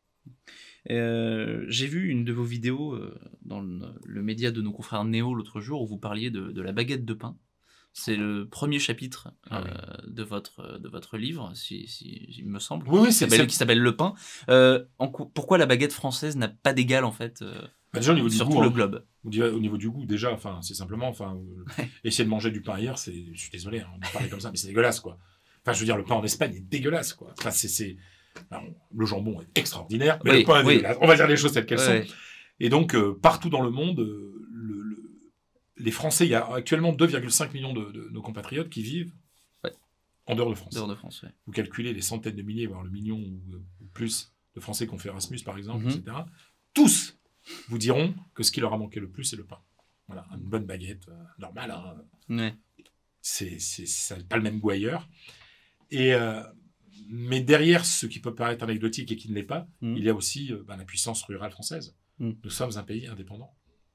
Euh, j'ai vu une de vos vidéos euh, dans le, le média de nos confrères Néo l'autre jour où vous parliez de, de la baguette de pain. C'est le premier chapitre ah, euh, oui. de votre de votre livre, si, si il me semble. Oui, oui, c'est, qui s'appelle, c'est... qui s'appelle Le Pain. Euh, en, pourquoi la baguette française n'a pas d'égal en fait euh, bah déjà, au niveau sur du tout goût, le hein. globe. Au niveau du goût, déjà, enfin, c'est simplement, enfin, ouais. essayer de manger du pain hier, c'est, je suis désolé, hein, on en parlait comme ça, mais c'est dégueulasse, quoi. Enfin, je veux dire, le pain en Espagne est dégueulasse, quoi. Enfin, c'est, c'est, alors, le jambon est extraordinaire, mais oui, le pain est oui. dégueulasse. On va dire les choses telles qu'elles ouais. sont. Et donc, euh, partout dans le monde, euh, le, le les Français, il y a actuellement deux virgule cinq millions de, de nos compatriotes qui vivent ouais. en dehors de France. Dehors de France, ouais. Vous calculez les centaines de milliers, voire le million ou, ou plus de Français qui ont fait Erasmus, par exemple, mm-hmm. et cetera. Tous vous diront que ce qui leur a manqué le plus, c'est le pain. Voilà, une bonne baguette, euh, normale. Hein. Ouais. C'est, c'est, ça n'a pas le même goût ailleurs. Et, euh, mais derrière ce qui peut paraître anecdotique et qui ne l'est pas, mm. il y a aussi euh, ben, la puissance rurale française. Mm. Nous sommes un pays indépendant,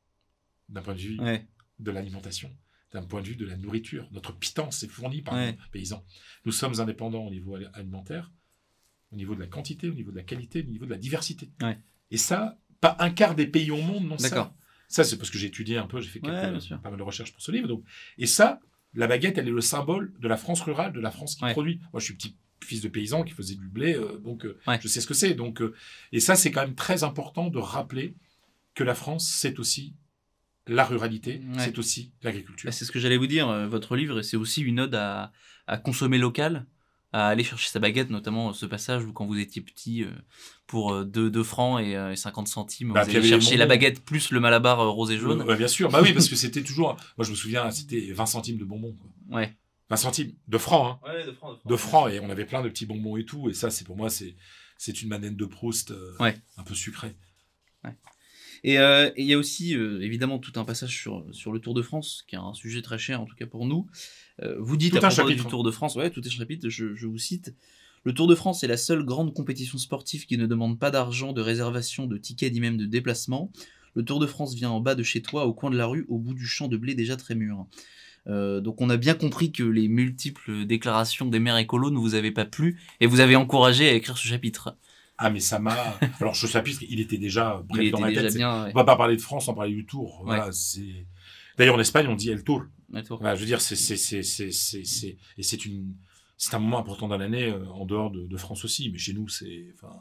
d'un point de vue ouais. de l'alimentation, d'un point de vue de la nourriture. Notre pitance est fournie par ouais. nos paysans. Nous sommes indépendants au niveau alimentaire, au niveau de la quantité, au niveau de la qualité, au niveau de la diversité. Ouais. Et ça, pas un quart des pays au monde n'ont D'accord. ça. Ça, c'est parce que j'ai étudié un peu, j'ai fait quelques, ouais, pas mal de recherches pour ce livre. Donc. Et ça, la baguette, elle est le symbole de la France rurale, de la France qui ouais. produit. Moi, je suis petit fils de paysan qui faisait du blé, euh, donc euh, ouais. je sais ce que c'est. Donc, euh, et ça, c'est quand même très important de rappeler que la France, c'est aussi la ruralité, ouais. c'est aussi l'agriculture. C'est ce que j'allais vous dire. Votre livre, c'est aussi une ode à, à consommer local, à aller chercher sa baguette, notamment ce passage où quand vous étiez petit, pour deux francs et cinquante centimes, bah, vous allez chercher la baguette plus le malabar rose et jaune. Euh, ouais, bien sûr, bah oui, parce que c'était toujours, moi je me souviens, c'était vingt centimes de bonbons. Quoi. Ouais. vingt centimes de francs, hein. Ouais, de francs. De francs, de francs et on avait plein de petits bonbons et tout, et ça, c'est pour moi, c'est, c'est une Madeleine de Proust euh, ouais. un peu sucrée. Ouais. Et euh, et il y a aussi euh, évidemment tout un passage sur sur le Tour de France, qui est un sujet très cher en tout cas pour nous. Euh, vous dites Tout à un propos chapitre. du Tour de France, ouais, tout est chapitre. Je, je vous cite. Le Tour de France est la seule grande compétition sportive qui ne demande pas d'argent, de réservation, de tickets ni même de déplacement. Le Tour de France vient en bas de chez toi, au coin de la rue, au bout du champ de blé déjà très mûr. Euh, donc on a bien compris que les multiples déclarations des maires écolos ne vous avaient pas plu et vous avez encouragé à écrire ce chapitre. Ah, mais ça m'a... Alors, ce chapitre, il était déjà prévu Il dans était ma déjà tête. bien. On Ouais. va pas parler de France sans parler du Tour. Voilà, Ouais. c'est... D'ailleurs, en Espagne, on dit El Tour. Ouais, toi. Voilà, je veux dire, c'est, c'est, c'est, c'est, c'est, c'est... Et c'est une... C'est un moment important dans l'année, euh, en dehors de, de France aussi. Mais chez nous, c'est... Enfin...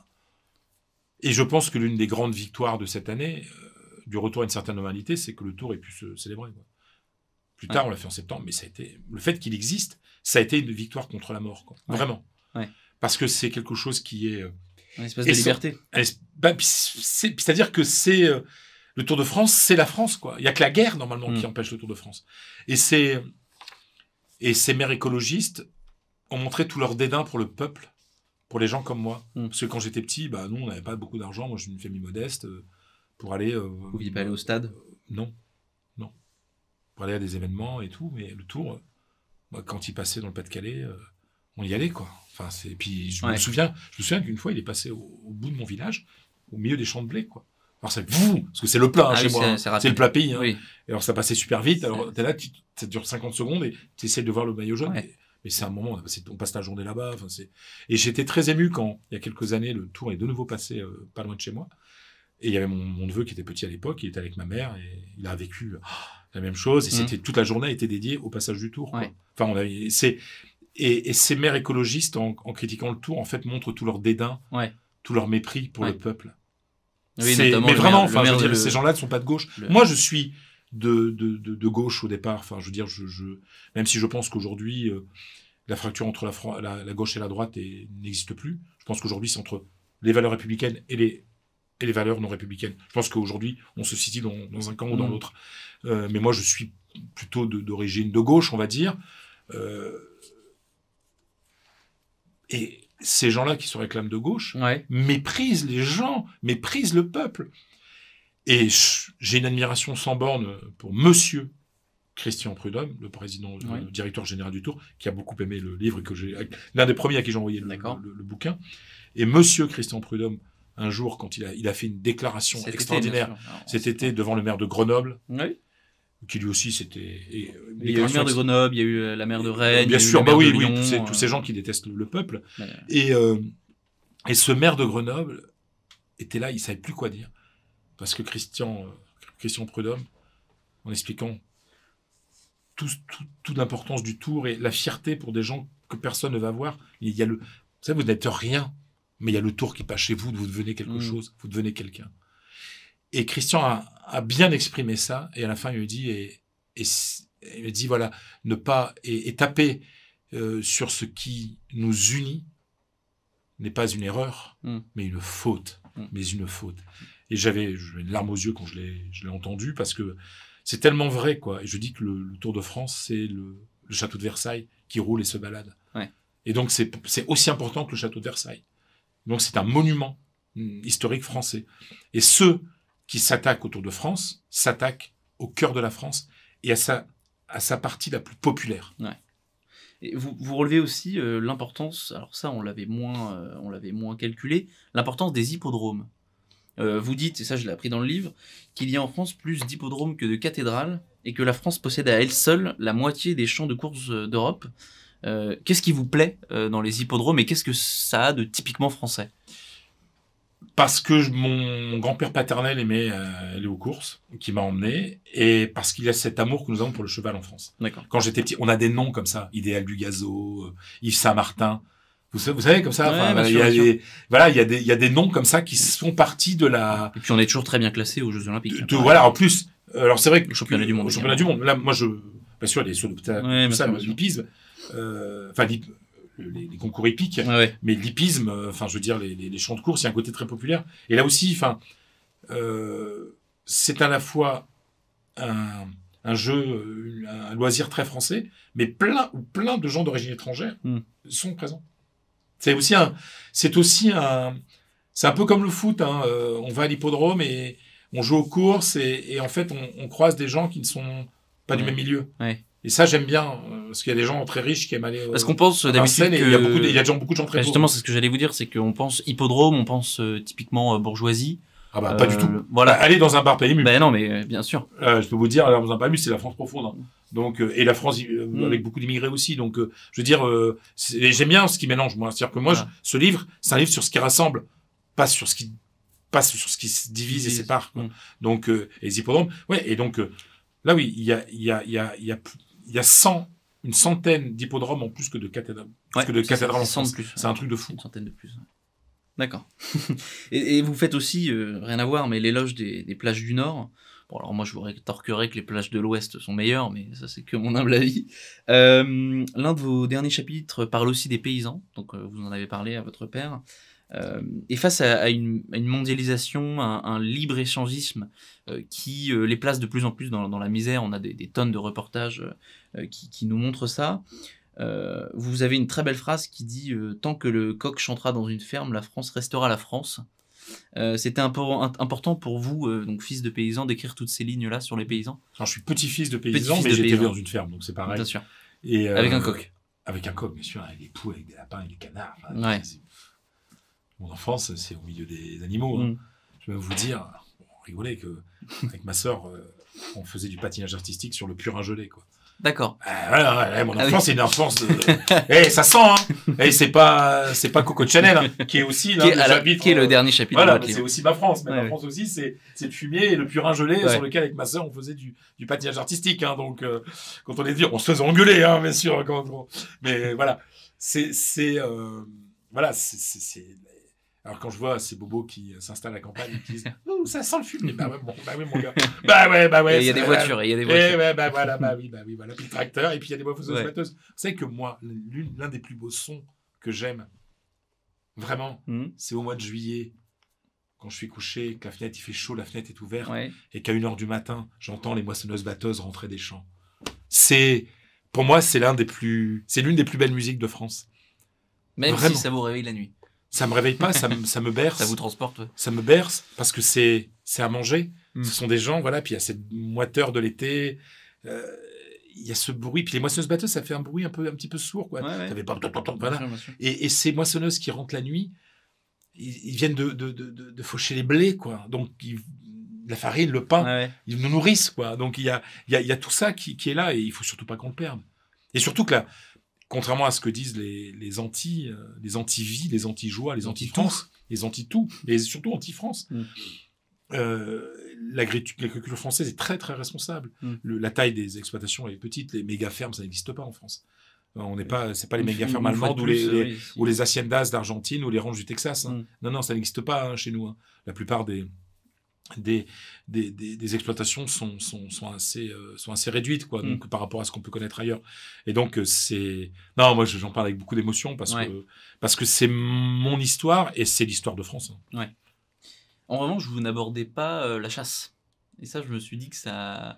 Et je pense que l'une des grandes victoires de cette année, euh, du retour à une certaine normalité, c'est que le Tour ait pu se célébrer, quoi. Plus tard, Ouais. on l'a fait en septembre, mais ça a été... Le fait qu'il existe, ça a été une victoire contre la mort, quoi. Ouais. Vraiment. Ouais. Parce que c'est quelque chose qui est... euh, Un espace Et de ça- liberté. Bah, puis c'est, puis c'est-à-dire que c'est euh, le Tour de France, c'est la France, quoi. Il y a que la guerre normalement Mm. qui empêche le Tour de France. Et c'est et ces maires écologistes ont montré tout leur dédain pour le peuple, pour les gens comme moi. Mm. Parce que quand j'étais petit, bah nous on n'avait pas beaucoup d'argent. Moi, je suis une famille modeste euh, pour aller. Euh, Vous pouviez pas aller au stade. Non, non, pour aller à des événements et tout. Mais le Tour, euh, moi, quand il passait dans le Pas-de-Calais, euh, on y allait, quoi. Enfin, c'est. Puis je Ouais. me souviens, je me souviens qu'une fois, il est passé au, au bout de mon village, au milieu des champs de blé, quoi. Alors c'est vous, parce que c'est le plat hein, Ah chez oui, moi, c'est- hein. c'est c'est, rapide. le plat pays. Hein. Oui. Et alors ça passait super vite. Alors t'es là, tu, ça dure cinquante secondes et tu essaies de voir le maillot jaune. Ouais. Mais, mais c'est un moment, on, a passé- on passe la journée là-bas. Enfin, c'est... Et j'étais très ému quand, il y a quelques années, le Tour est de nouveau passé euh, pas loin de chez moi. Et il y avait mon, mon neveu qui était petit à l'époque, il était avec ma mère et il a vécu ah, la même chose. Et Mhm. c'était toute la journée a été dédiée au passage du Tour. Quoi. Ouais. Enfin, on a, c'est et, et ces maires écologistes, en, en critiquant le Tour, en fait, montrent tout leur dédain, Ouais. tout leur mépris pour Ouais. le peuple. Oui, C'est- notamment mais le vraiment, maire- le enfin, je maire veux de dire, le- ces gens-là ne sont pas de gauche. le- Moi, je suis de, de, de, de gauche au départ. Enfin, je veux dire, je, je, même si je pense qu'aujourd'hui, euh, la fracture entre la, Fran- la, la gauche et la droite est- n'existe plus. Je pense qu'aujourd'hui, c'est entre les valeurs républicaines et les, et les valeurs non républicaines. Je pense qu'aujourd'hui, on se situe dans, dans un camp ou dans Mm. l'autre. Euh, mais moi, je suis plutôt de- d'origine de gauche, on va dire. Euh, et ces gens-là qui se réclament de gauche Ouais. méprisent les gens, méprisent le peuple. Et je- j'ai une admiration sans borne pour monsieur Christian Prudhomme, le président, Oui. le directeur général du Tour, qui a beaucoup aimé le livre, que j'ai, l'un des premiers à qui j'ai envoyé le, D'accord. le- le bouquin. Et monsieur Christian Prudhomme, un jour, quand il a, il a fait une déclaration Cet été, extraordinaire, bien sûr. Alors, cet c'est- été, devant le maire de Grenoble, Oui. qui lui aussi, c'était... et, euh, Il y a eu le maire de Grenoble, il y a eu euh, la maire de Rennes. Bien il y a eu sûr, le bah maire oui, de oui, Lyon, tous ces, euh, tous ces gens qui détestent le, le peuple. mais- Et, euh, et ce maire de Grenoble était là, il savait plus quoi dire. Parce que Christian, euh, Christian Prudhomme, en expliquant tout, tout, toute l'importance du Tour et la fierté pour des gens que personne ne va voir, il y a le, vous savez, vous n'êtes rien, mais il y a le Tour qui passe chez vous, vous devenez quelque Mm. chose, vous devenez quelqu'un. Et Christian a, a bien exprimé ça, et à la fin, il me dit, et, et, et il me dit, voilà, ne pas, et, et taper euh, sur ce qui nous unit n'est pas une erreur, Mm. mais une faute, Mm. mais une faute. Et j'avais, j'avais une larme aux yeux quand je l'ai, je l'ai entendu, parce que c'est tellement vrai, quoi. Et je dis que le, le Tour de France, c'est le, le château de Versailles qui roule et se balade. Ouais. Et donc, c'est, c'est aussi important que le château de Versailles. Donc, c'est un monument mm, historique français. Et ceux qui s'attaquent au Tour de France s'attaquent au cœur de la France et à sa, à sa partie la plus populaire. Et vous, vous relevez aussi euh, l'importance, alors ça on l'avait moins, euh, on l'avait moins calculé, l'importance des hippodromes. Euh, vous dites, et ça je l'ai appris dans le livre, qu'il y a en France plus d'hippodromes que de cathédrales et que la France possède à elle seule la moitié des champs de courses euh, d'Europe. Euh, qu'est-ce qui vous plaît euh, dans les hippodromes et qu'est-ce que ça a de typiquement français? Parce que je- mon grand-père paternel aimait euh, aller aux courses, qui m'a emmené, et parce qu'il y a cet amour que nous avons pour le cheval en France. D'accord. Quand j'étais petit, on a des noms comme ça, Idéal du Gazo, euh, Yves Saint-Martin. Vous, savez- vous savez, comme ça, Ouais, enfin, bien il sûr, y a bien des, voilà, il y a des, il y a des noms comme ça qui sont partis de la, Et puis on est toujours très bien classé aux Jeux Olympiques. de, hein, de- par voilà, en plus, euh, alors c'est vrai que Au championnat du monde au championnat du également. monde, là, moi, je, bien sûr, les sauts d'obstacle, Ouais, tout bien ça, sûr, le- bien sûr. l'hippisme, euh, enfin, l'hip- les, les concours hippiques, exemple. Ouais, ouais. mais l'hippisme, euh, enfin, je veux dire, les, les, les champs de course, il y a un côté très populaire. Et là aussi, enfin, euh, c'est à la fois un, un jeu, euh, un loisir très français, mais plein, où plein de gens d'origine étrangère Mm. sont présents. C'est aussi un, c'est aussi un, c'est un peu comme le foot, hein, euh, on va à l'hippodrome et on joue aux courses et, et en fait, on, on croise des gens qui ne sont pas ouais. du même milieu. Ouais. Et ça, j'aime bien, euh, parce qu'il y a des gens très riches qui aiment aller. Euh, parce qu'on pense d'habitude que... il y a beaucoup, de, il y a déjà beaucoup de gens très. Enfin, justement, c'est ce que j'allais vous dire, c'est qu'on pense hippodrome, on pense euh, typiquement euh, bourgeoisie. Ah bah pas euh, du tout. Voilà. Bah, allez dans un bar P M U. Ben non, mais euh, bien sûr. Euh, je peux vous dire, alors, dans un P M U, c'est la France profonde. Hein. Donc euh, et la France euh, mm. avec beaucoup d'immigrés aussi. Donc euh, je veux dire, euh, j'aime bien ce qui mélange moi. C'est-à-dire que moi, voilà. je, ce livre, c'est un livre sur ce qui rassemble, pas sur ce qui, pas sur ce qui se divise, divise. et sépare. Quoi. Mm. Donc euh, et les hippodromes, ouais. Et donc euh, là, oui, il y a, il y a, il y a, il y a, il y a cent, une centaine d'hippodromes en plus que de cathédrales, ouais, que de cathédrales en France. Plus. C'est un truc de fou. Une centaine de plus. Ouais. D'accord. et, et vous faites aussi, euh, rien à voir, mais l'éloge des, des plages du Nord. Bon, alors moi, je vous rétorquerai que les plages de l'Ouest sont meilleures, mais ça, c'est que mon humble avis. Euh, l'un de vos derniers chapitres parle aussi des paysans, donc euh, vous en avez parlé à votre père. Euh, et face à, à, une, à une mondialisation, un, un libre-échangisme euh, qui euh, les place de plus en plus dans, dans la misère, on a des, des tonnes de reportages euh, qui, qui nous montrent ça. Euh, vous avez une très belle phrase qui dit euh, « Tant que le coq chantera dans une ferme, la France restera la France ». Euh, c'était impor- important pour vous, euh, donc fils de paysan, d'écrire toutes ces lignes-là sur les paysans. Alors, je suis petit-fils de paysan, petit mais j'ai été paysan. dans une ferme, donc c'est pareil. Bien sûr. Et euh, avec un coq. Avec un coq, bien sûr, avec des poux, avec des lapins, avec des canards. Enfin, ouais. Mon enfance, c'est au milieu des animaux. Mm. Hein. Je vais vous dire, on rigolait que avec ma sœur, euh, on faisait du patinage artistique sur le Purin gelé, quoi. D'accord. Euh, voilà, ouais, mon enfance, ah oui. c'est une enfance de. Eh, ça sent, hein. Et c'est pas, c'est pas Coco de Chanel, hein, qui est aussi là. Qui est, la, qui est le dernier chapitre. Voilà, de c'est aussi ma France. Mais ouais, ma ouais. France aussi, c'est, c'est le fumier et le Purin gelé ouais. sur lequel avec ma sœur on faisait du, du patinage artistique. Hein, donc, euh, quand on est dit, on se faisait engueuler, hein, bien sûr. Quand on... Mais voilà, c'est, c'est, euh, voilà, c'est, c'est, c'est. Alors quand je vois ces bobos qui s'installent à la campagne et qui disent oh, ça sent le fumier, bah ouais, bon, bah oui mon gars, bah ouais, bah ouais. Il y a des voitures, il y a des voitures. Et ouais, bah voilà, bah oui, bah oui, voilà, puis le tracteur et puis il y a des batteuses ouais. batteuses. Vous savez que moi, l'une, l'un des plus beaux sons que j'aime, vraiment, mm-hmm. c'est au mois de juillet, quand je suis couché, que la fenêtre il fait chaud, la fenêtre est ouverte, ouais. et qu'à une heure du matin, j'entends les moissonneuses batteuses rentrer des champs. C'est, pour moi, c'est l'un des plus, c'est l'une des plus belles musiques de France. Même vraiment. Si ça vous réveille la nuit. Ça me réveille pas, ça me, ça me berce. Ça vous transporte, ouais. Ça me berce parce que c'est, c'est à manger. Mm. Ce sont des gens, voilà. Puis il y a cette moiteur de l'été. Euh, il y a ce bruit. Puis les moissonneuses batteuses, ça fait un bruit un peu, un petit peu sourd, quoi. Ouais, ouais. Ça fait pas, voilà. Bien sûr. Et, et ces moissonneuses qui rentrent la nuit, ils, ils viennent de, de, de, de, de faucher les blés, quoi. Donc ils, la farine, le pain, ouais, ouais. ils nous nourrissent, quoi. Donc il y a, il y a, il y a tout ça qui, qui est là et il faut surtout pas qu'on le perde. Et surtout que là. Contrairement à ce que disent les, les anti, euh, les anti-vie, les anti-joie, les anti-France, les anti-tout, et surtout anti-France, mm. euh, l'agriculture française est très très responsable. Mm. Le, la taille des exploitations est petite, les méga fermes ça n'existe pas en France. On n'est pas, c'est pas les méga fermes allemandes ou les, les, oui, ou les haciendas d'Argentine ou les ranchs du Texas. Hein. Mm. Non non, ça n'existe pas hein, chez nous. Hein. La plupart des Des, des, des, des exploitations sont, sont, sont, assez, euh, sont assez réduites quoi, donc, mm. par rapport à ce qu'on peut connaître ailleurs. Et donc, c'est... Non, moi, j'en parle avec beaucoup d'émotion parce, ouais. que, parce que c'est mon histoire et c'est l'histoire de France. Hein. Ouais. En revanche, vous n'abordez pas euh, la chasse. Et ça, je me suis dit que ça...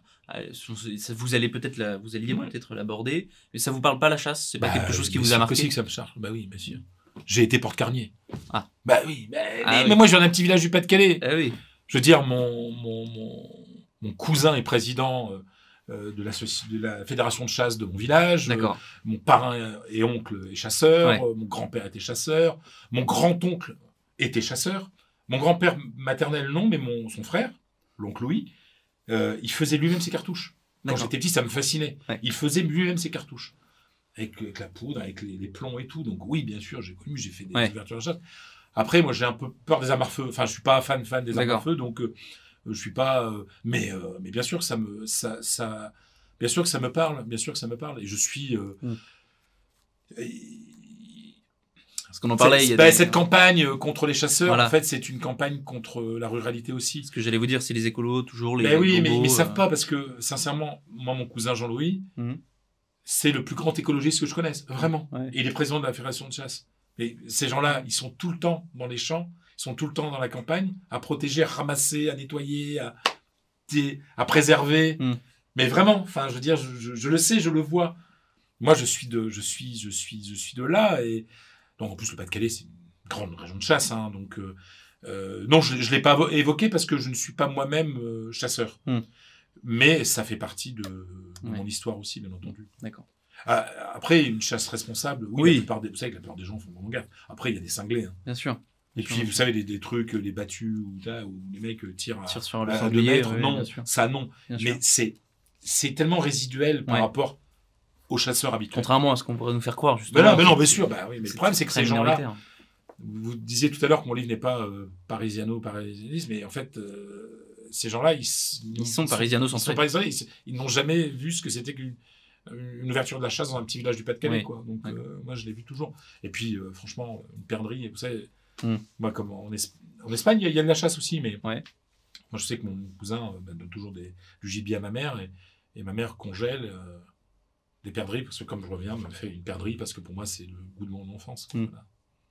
ça vous allez peut-être la... vous alliez ouais. peut-être l'aborder, mais ça vous parle pas la chasse. C'est pas bah, quelque chose qui vous a marqué. C'est que ça me charge. Bah oui, bien sûr. J'ai été porte-carnier. Ah. Bah oui. Bah, ah, mais, oui. mais moi, je viens d'un petit village du Pas-de-Calais. Ah oui. Je veux dire, mon, mon, mon, mon cousin est président euh, de, la, de la fédération de chasse de mon village. D'accord. Euh, mon parrain et oncle est chasseur. Ouais. Euh, mon grand-père était chasseur. Mon grand-oncle était chasseur. Mon grand-père maternel, non, mais mon, son frère, l'oncle Louis, euh, il faisait lui-même ses cartouches. Quand j'étais petit, ça me fascinait. Ouais. Il faisait lui-même ses cartouches. Avec, avec la poudre, avec les, les plombs et tout. Donc oui, bien sûr, j'ai connu, j'ai fait des ouais. ouvertures de chasse. Après, moi, j'ai un peu peur des armes à feu. Enfin, je suis pas fan fan des armes à feu, donc euh, je suis pas. Euh, mais euh, mais bien sûr que ça me ça ça bien sûr que ça me parle, bien sûr que ça me parle. Et je suis. Euh, mm. et, Parce qu'on en parlait. Il y a bah, des... Cette campagne contre les chasseurs, voilà. En fait, c'est une campagne contre la ruralité aussi. Ce que j'allais vous dire, c'est les écolos toujours les. Ben oui, bobos, mais mais ils euh... savent pas parce que sincèrement, moi, mon cousin Jean-Louis, mm. c'est le plus grand écologiste que je connaisse, vraiment. Ouais. Et il est président de la fédération de chasse. Et ces gens-là, ils sont tout le temps dans les champs, ils sont tout le temps dans la campagne, à protéger, à ramasser, à nettoyer, à, à préserver. Mm. Mais vraiment, enfin, je veux dire, je, je, je le sais, je le vois. Moi, je suis de, je suis, je suis, je suis de là. Et donc, en plus, le Pas-de-Calais, c'est une grande région de chasse, hein, donc. Euh, Euh, non, je, je l'ai pas évoqué parce que je ne suis pas moi-même euh, chasseur. Mm. Mais ça fait partie de, de Ouais. mon histoire aussi, bien entendu. D'accord. Ah, après, une chasse responsable, oui, Oui. La plupart des, vous savez que la plupart des gens font vraiment gaffe. Après, il y a des cinglés. Hein. Bien sûr. Et puis, Bien vous savez, des, des trucs, les battus, où, là, où les mecs tirent à, Tire sur le à deux sanglier, mètres. ouais, non, bien sûr. ça non. Bien Mais sûr. c'est, c'est tellement résiduel par Ouais. rapport aux chasseurs habituels. Contrairement à ce qu'on pourrait nous faire croire, justement. Ben non, ben non, c'est- bien sûr. Bah oui, mais le problème, c'est que très ces gens-là, minoritaire. vous disiez tout à l'heure que mon livre n'est pas euh, parisiano-parisianiste, mais en fait, euh, ces gens-là, ils, Ils sont parisiano Ils sont centrés. parisiano, ils, ils n'ont jamais vu ce que c'était qu'une une ouverture de la chasse dans un petit village du Pas-de-Calais, Oui. quoi. Donc, Ouais. euh, moi, je l'ai vu toujours. Et puis, euh, franchement, une perdrix, vous savez, Mm. moi, comme en, Es- en Espagne, il y, a- il y a de la chasse aussi, mais Ouais. moi, je sais que mon cousin euh, bah, donne toujours des, du gibier à ma mère, et, et ma mère congèle euh, des perdrix, parce que comme je reviens, elle me fait une perdrix, parce que pour moi, c'est le goût de mon enfance. Mm. Voilà.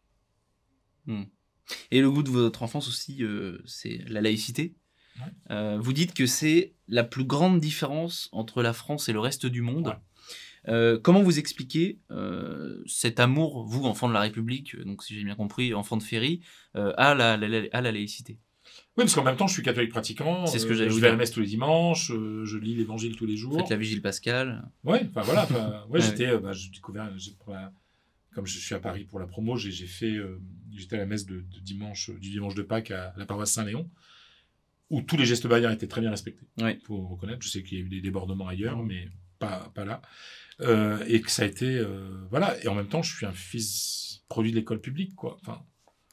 Mm. Et le goût de votre enfance aussi, euh, c'est la laïcité. Ouais. Euh, vous dites que c'est la plus grande différence entre la France et le reste du monde. Ouais. Euh, comment vous expliquez euh, cet amour, vous, enfant de la République, donc si j'ai bien compris, enfant de Ferry, euh, à, la, la- la- à la laïcité? Oui, parce qu'en même temps, je suis catholique pratiquant. C'est ce que euh, j'allais je vous vais à dire. la messe tous les dimanches, euh, je lis l'évangile tous les jours. Faites la vigile pascale. Ouais, enfin voilà. enfin, ouais, Ouais, j'étais, euh, bah, j'ai découvert, j'ai- pour la- comme je suis à Paris pour la promo, j'ai, j'ai fait, euh, j'étais à la messe de, de dimanche, du dimanche de Pâques à la paroisse Saint-Léon, où tous les gestes barrières étaient très bien respectés. Ouais. Faut reconnaître. Je sais qu'il y a eu des débordements ailleurs, Mhm. mais pas, pas là. Euh, et que ça a été, euh, voilà. Et en même temps, je suis un fils produit de l'école publique, quoi. Enfin,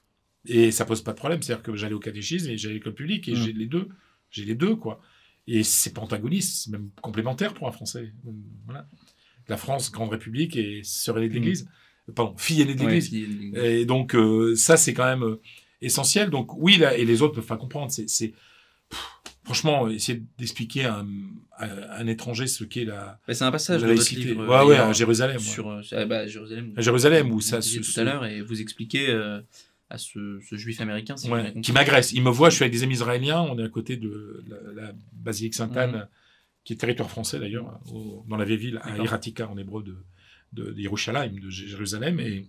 et ça pose pas de problème. C'est-à-dire que j'allais au catéchisme et j'allais à l'école publique et Mhm. j'ai les deux. J'ai les deux, quoi. Et c'est pas antagoniste, c'est même complémentaire pour un Français. Voilà. La France, grande république et sœur aînée de l'Église. Pardon, fille aînée de Ouais, l'Église. si- Et donc, euh, ça, c'est quand même euh, essentiel. Donc, oui, là, et les autres peuvent pas comprendre. C'est, c'est pff, franchement, essayer d'expliquer à un, à un étranger ce qu'est la, Bah, c'est un passage la de votre laïcité. livre. Ouais, ouais, d'ailleurs, à Jérusalem. ouais. sur euh, ah bah, Jérusalem. À Jérusalem, où Vous ça disiez se- tout à l'heure, et vous expliquez euh, à ce, ce juif américain, si j'ai Ouais, bien compris. qui m'agresse. Il me voit, je suis avec des amis israéliens, on est à côté de la, la basilique Sainte-Anne, Mhm. qui est territoire français d'ailleurs, au- dans la vieille ville, à D'accord. Iratika, en hébreu de, de, de Yerushalayim, de J- Jérusalem. Et,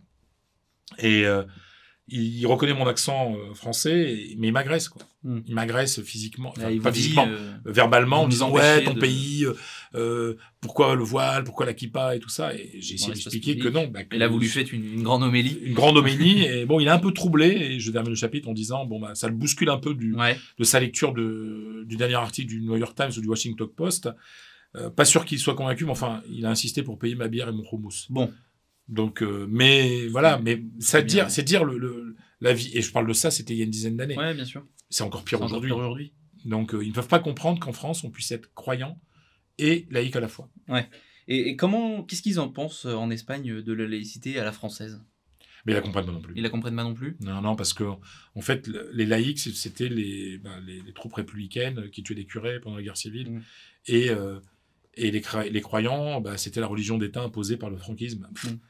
et euh, il, il reconnaît mon accent euh, français, et- mais il m'agresse, quoi. Mhm. Il m'agresse physiquement, Là, enfin, il pas vous dit, physiquement, euh, verbalement, vous en nous disant empêchez ouais, ton de- pays, euh, euh, pourquoi le voile, pourquoi la kippa et tout ça. Et j'ai essayé Dans l'espace d'expliquer que public. non. Bah, que Et là, vous lui faites une, une grande homélie. une grande homélie. Et bon, il est un peu troublé. Et je termine le chapitre en disant bon, bah, ça le bouscule un peu du, Ouais. de sa lecture de, du dernier article du New York Times ou du Washington Post. Euh, pas sûr qu'il soit convaincu, mais enfin, il a insisté pour payer ma bière et mon hummus. Bon. Donc, euh, mais voilà, mais ça C'est bien. dire, c'est dire le, le, la vie. Et je parle de ça, c'était il y a une dizaine d'années. Ouais, bien sûr. C'est encore C'est pire encore aujourd'hui. pire aujourd'hui. Donc, euh, ils ne peuvent pas comprendre qu'en France, on puisse être croyant et laïque à la fois. Et, et comment, qu'est-ce qu'ils en pensent euh, en Espagne de la laïcité à la française? Mais ils la comprennent pas non plus. Ils la comprennent pas non plus? Non, non, parce que en fait, le- les laïcs, c'est- c'était les, ben, les, les troupes républicaines qui tuaient des curés pendant la guerre civile. Mm. Et, euh, et les, cra- les croyants, ben, c'était la religion d'État imposée par le franquisme.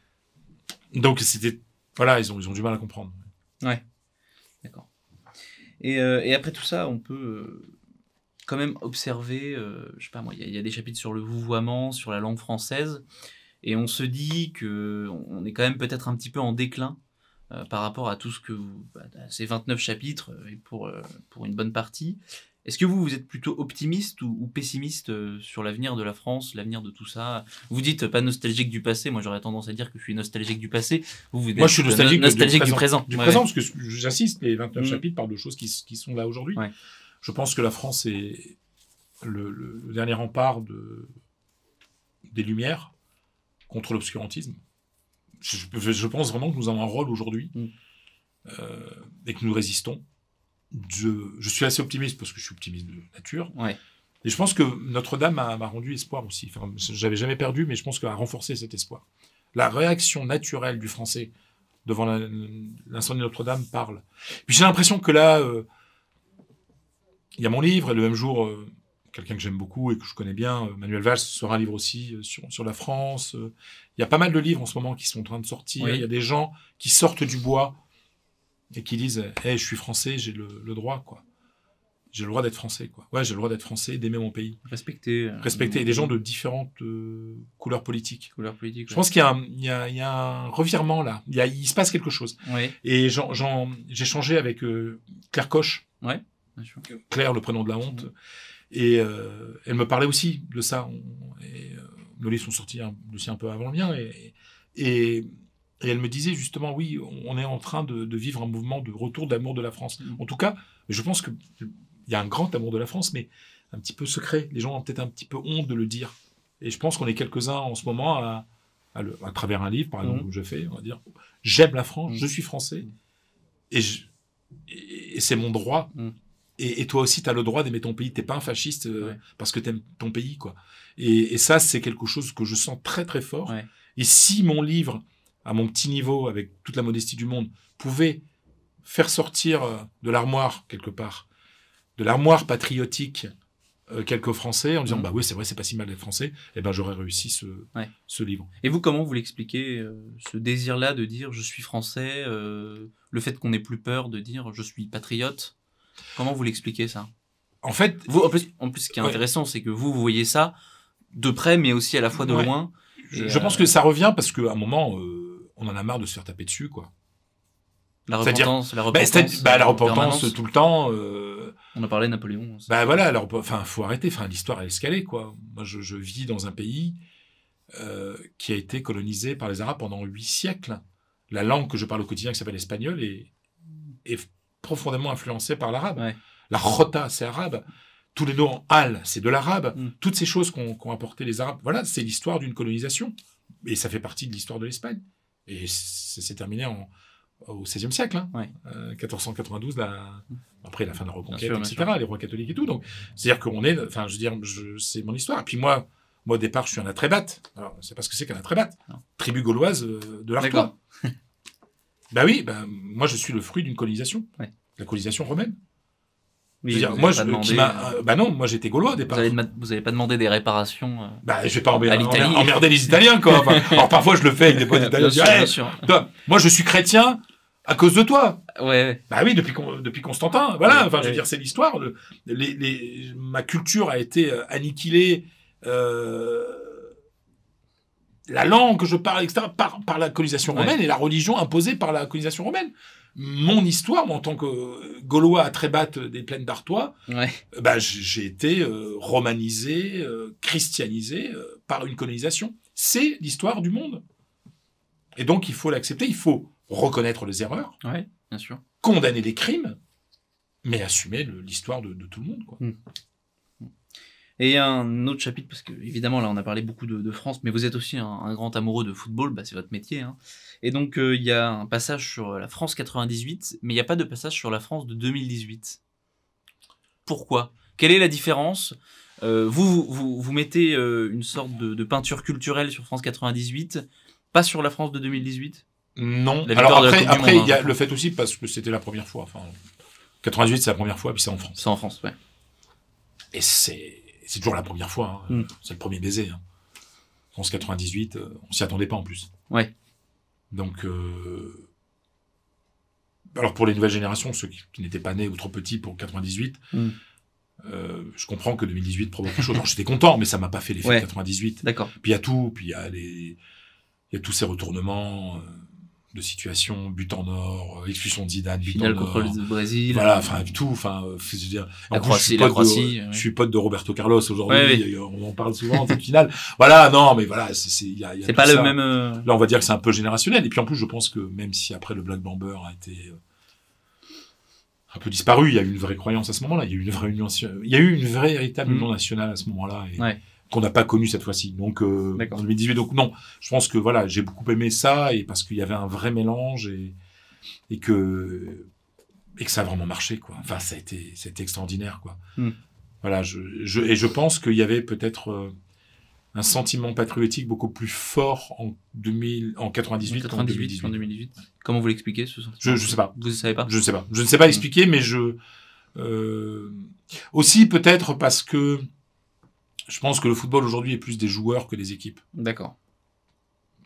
Mm. Donc, c'était... Voilà, ils ont, ils ont du mal à comprendre. Ouais. D'accord. Et, euh, et après tout ça, on peut euh, quand même observer, euh, je sais pas moi, il y, a- il y a des chapitres sur le vouvoiement, sur la langue française, et on se dit que on est quand même peut-être un petit peu en déclin euh, par rapport à tout ce que vous, bah, à ces vingt-neuf chapitres, euh, et pour, euh, pour une bonne partie. Est-ce que vous, vous êtes plutôt optimiste ou, ou pessimiste euh, sur l'avenir de la France, l'avenir de tout ça? Vous dites euh, pas nostalgique du passé, moi j'aurais tendance à dire que je suis nostalgique du passé. Vous, vous Moi, je suis êtes, euh, nostalgique, no- nostalgique de- du présent. Du Ouais, présent, ouais. parce que j'insiste, les vingt-neuf Mm. chapitres parlent de choses qui, s- qui sont là aujourd'hui. Ouais. Je pense que la France est le, le- le dernier rempart de, des Lumières contre l'obscurantisme. Je, je- je pense vraiment que nous avons un rôle aujourd'hui Mm. euh, et que nous résistons. Je, je suis assez optimiste parce que je suis optimiste de nature. Ouais. Et je pense que Notre-Dame m'a m'a rendu espoir aussi. Enfin, j'avais jamais perdu, mais je pense qu'elle a renforcé cet espoir. La réaction naturelle du Français devant la- l'incendie de Notre-Dame parle. Puis j'ai l'impression que là, euh, il y a mon livre, et le même jour, euh, quelqu'un que j'aime beaucoup et que je connais bien, euh, Manuel Valls, sera un livre aussi euh, sur, sur la France. Euh, il y a pas mal de livres en ce moment qui sont en train de sortir. Oui. Il y a des gens qui sortent du bois et qui disent hey, « je suis français, j'ai le, le droit. » quoi. j'ai le droit d'être français, quoi. Ouais, j'ai le droit d'être français, d'aimer mon pays. Respecter. Euh, Respecter des gens de différentes euh, couleurs politiques. Couleurs politiques. Je ouais. pense qu'il y a, un, il, y a, il y a un revirement là. Il, y a, il se passe quelque chose. Ouais. Et j'en, j'en, j'ai changé avec euh, Claire Koch. Ouais. Bien sûr. Claire, le prénom de la honte. Mmh. Et euh, elle me parlait aussi de ça. On, et, euh, nos livres sont sortis un, aussi un peu avant le mien. Et, et, et elle me disait justement, oui, on est en train de, de vivre un mouvement de retour d'amour de la France. Mmh. En tout cas, je pense que il y a un grand amour de la France, mais un petit peu secret. Les gens ont peut-être un petit peu honte de le dire. Et je pense qu'on est quelques-uns en ce moment à, à, le, à travers un livre, par exemple, mmh. où je fais, on va dire, j'aime la France, mmh. je suis français, et, je, et, et c'est mon droit. Mmh. Et, et toi aussi, tu as le droit d'aimer ton pays. T'es pas un fasciste euh, ouais. parce que t'aimes ton pays, quoi. Et, et ça, c'est quelque chose que je sens très, très fort. Ouais. Et si mon livre, à mon petit niveau, avec toute la modestie du monde, pouvait faire sortir de l'armoire, quelque part, de l'armoire patriotique, euh, quelques Français, en disant, mmh. bah oui, c'est vrai, c'est pas si mal d'être Français, eh ben, j'aurais réussi ce, ouais. ce livre. Et vous, comment vous l'expliquez, euh, ce désir-là de dire, je suis Français, euh, le fait qu'on n'ait plus peur de dire, je suis patriote? Comment vous l'expliquez, ça? En fait... Vous, en plus, en plus, ce qui est ouais. intéressant, c'est que vous, vous voyez ça de près, mais aussi à la fois de ouais. loin. Je, je euh... pense que ça revient parce qu'à un moment, euh, on en a marre de se faire taper dessus, quoi. La repentance, la repentance, bah, bah, la repentance tout le temps. Euh... On a parlé de Napoléon. Aussi. Bah voilà, alors, enfin, faut arrêter. Enfin, l'histoire est escalée, quoi. Moi, je, je vis dans un pays euh, qui a été colonisé par les Arabes pendant huit siècles. La langue que je parle au quotidien, qui s'appelle l'espagnol, est, est profondément influencée par l'arabe. Ouais. La jota, c'est arabe. Tous les noms en al, c'est de l'arabe. Mm. Toutes ces choses qu'ont qu'ont apporté les Arabes, voilà, c'est l'histoire d'une colonisation. Et ça fait partie de l'histoire de l'Espagne. Et ça s'est terminé en au seizième siècle, hein, ouais. euh, quatorze cent quatre-vingt-douze, la... après la fin de la Reconquête, sûr, et cetera, les rois catholiques et tout. Donc, c'est-à-dire qu'on est, enfin, je veux dire, je, c'est mon histoire. Et puis moi, moi, au départ, je suis un atrébate. Alors, c'est pas ce que c'est qu'un atrébate. Tribu gauloise euh, de l'Artois. Bah oui, bah, moi, je suis le fruit d'une colonisation. Ouais. La colonisation romaine. Oui, je veux dire, moi, je, demandé, qui m'a, euh, bah non, moi, j'étais gaulois au départ. Vous avez, vous avez pas demandé des réparations euh, Bah, je vais pas emmerder, emmerder, emmerder les Italiens, quoi. Enfin, alors, parfois, je le fais avec des potes italiens. Bien sûr, bien sûr. Toi, moi, je suis chrétien. À cause de toi. Ouais. Bah oui, depuis, depuis Constantin. Voilà. Ouais, enfin, je veux ouais. dire, c'est l'histoire. Le, les, les, ma culture a été annihilée. Euh, la langue que je parle, et cetera, par, par la colonisation romaine ouais. et la religion imposée par la colonisation romaine. Mon histoire, moi, en tant que Gaulois atrébate des plaines d'Artois, ouais. bah, j'ai été euh, romanisé, euh, christianisé euh, par une colonisation. C'est l'histoire du monde. Et donc, il faut l'accepter. Il faut reconnaître les erreurs, ouais, bien sûr. Condamner les crimes, mais assumer le, l'histoire de, de tout le monde, quoi. Mmh. Et un autre chapitre, parce que évidemment là on a parlé beaucoup de, de France, mais vous êtes aussi un, un grand amoureux de football, bah, c'est votre métier. Hein. Et donc il euh, y a un passage sur la France quatre-vingt-dix-huit, mais il n'y a pas de passage sur la France de deux mille dix-huit. Pourquoi? Quelle est la différence? euh, vous, vous, vous mettez euh, une sorte de, de peinture culturelle sur France quatre-vingt-dix-huit, pas sur la France de deux mille dix-huit? Non. Alors après, après il y a hein, le fait aussi parce que c'était la première fois. Enfin, quatre-vingt-dix-huit, c'est la première fois, puis c'est en France. C'est en France, ouais. Et c'est, c'est toujours la première fois. Hein. Mm. C'est le premier baiser. Hein. France quatre-vingt-dix-huit, euh, on s'y attendait pas en plus. Ouais. Donc, euh... alors pour les nouvelles générations, ceux qui, qui n'étaient pas nés ou trop petits pour quatre-vingt-dix-huit, mm. euh, je comprends que deux mille dix-huit provoque quelque chose. Alors, j'étais content, mais ça m'a pas fait l'effet ouais. quatre-vingt-dix-huit. D'accord. Puis il y a tout, puis il y a les, il y a tous ces retournements. Euh... de situation, but en or, expulsion de Zidane, but Finale en or. contre le Brésil. Voilà, enfin, tout, enfin, je veux dire. La Croatie, la Croatie. Je suis pote de Roberto Carlos aujourd'hui, ouais, ouais. On en parle souvent, cette finale. Voilà, non, mais voilà, c'est, c'est, il y a, y a c'est pas ça. le même, euh... Là, on va dire que c'est un peu générationnel. Et puis, en plus, je pense que même si après le Black Bomber a été un peu disparu, il y a eu une vraie croyance à ce moment-là. Il y a eu une vraie union, il y a eu une vraie, véritable mmh. union nationale à ce moment-là. Et... ouais. qu'on n'a pas connu cette fois-ci. Donc, euh, en deux mille dix-huit, donc non. Je pense que voilà, j'ai beaucoup aimé ça et parce qu'il y avait un vrai mélange et, et que, et que ça a vraiment marché, quoi. Enfin, ça a été, ça a été extraordinaire, quoi. Mm. Voilà, je, je, et je pense qu'il y avait peut-être euh, un sentiment patriotique beaucoup plus fort en deux mille, en quatre-vingt-dix-huit qu'en deux mille dix-huit. En deux mille dix-huit. Comment vous l'expliquez, ce sentiment? Je, je sais pas. Vous ne savez pas? Je ne sais pas. Je ne sais pas l'expliquer, mm. mais je, euh, aussi peut-être parce que je pense que le football aujourd'hui est plus des joueurs que des équipes. D'accord.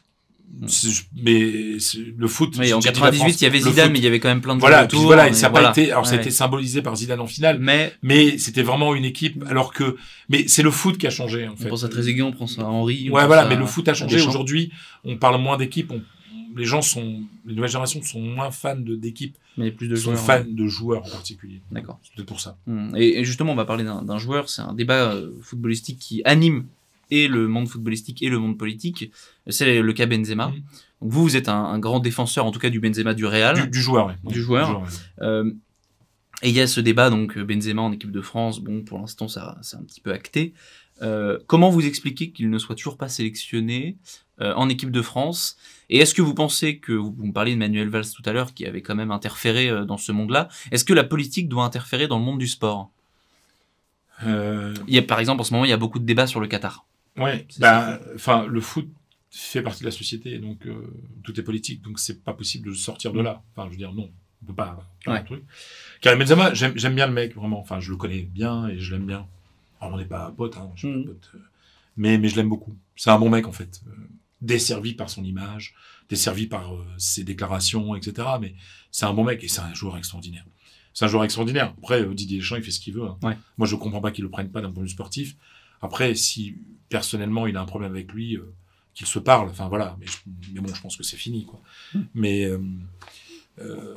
mais le foot. Oui, en quatre-vingt-dix-huit, il y avait Zidane, foot, mais il y avait quand même plein de voilà, autour. Puis voilà, ça n'a pas voilà. été. Alors, ouais. ça a été symbolisé par Zidane en finale, mais mais c'était vraiment une équipe. Alors que, mais c'est le foot qui a changé en fait. On pense à Trezeguet, on pense à Henry. Ouais, voilà, à, mais le foot a changé. Aujourd'hui, on parle moins d'équipes. On... Les gens sont, les nouvelles générations sont moins fans de d'équipes. Mais plus de sont joueurs. fans ouais. de joueurs en particulier. D'accord. C'est peut-être pour ça. Et, et justement, on va parler d'un joueur. C'est un débat footballistique qui anime et le monde footballistique et le monde politique. C'est le cas Benzema. Mmh. Donc vous, vous êtes un, un grand défenseur, en tout cas du Benzema du Real. Du, du joueur, oui. Du joueur. Du joueur ouais. euh, et il y a ce débat, donc Benzema en équipe de France. Bon, pour l'instant, ça, c'est un petit peu acté. Euh, comment vous expliquez qu'il ne soit toujours pas sélectionné euh, en équipe de France? Et est-ce que vous pensez que, vous, vous me parliez de Manuel Valls tout à l'heure, qui avait quand même interféré euh, dans ce monde-là, est-ce que la politique doit interférer dans le monde du sport? euh... Il y a, par exemple, en ce moment, il y a beaucoup de débats sur le Qatar. Ouais, bah, enfin, le foot fait partie de la société, donc euh, tout est politique, donc c'est pas possible de sortir de là. Enfin, je veux dire, non, on peut pas faire ouais. un truc. Karim Benzema, j'aime, j'aime bien le mec, vraiment. Enfin, je le connais bien et je l'aime bien. Alors, on n'est pas potes, hein, je suis mmh. pas pote, euh, mais, mais je l'aime beaucoup. C'est un bon mec, en fait. Euh, desservi par son image, desservi par euh, ses déclarations, et cetera. Mais c'est un bon mec et c'est un joueur extraordinaire. C'est un joueur extraordinaire. Après, euh, Didier Deschamps, il fait ce qu'il veut. Hein. Ouais. Moi, je comprends pas qu'il le prenne pas d'un point de vue sportif. Après, si personnellement, il a un problème avec lui, euh, qu'il se parle. Enfin, voilà. Mais, je, mais bon, je pense que c'est fini, quoi. Mmh. Mais euh, euh,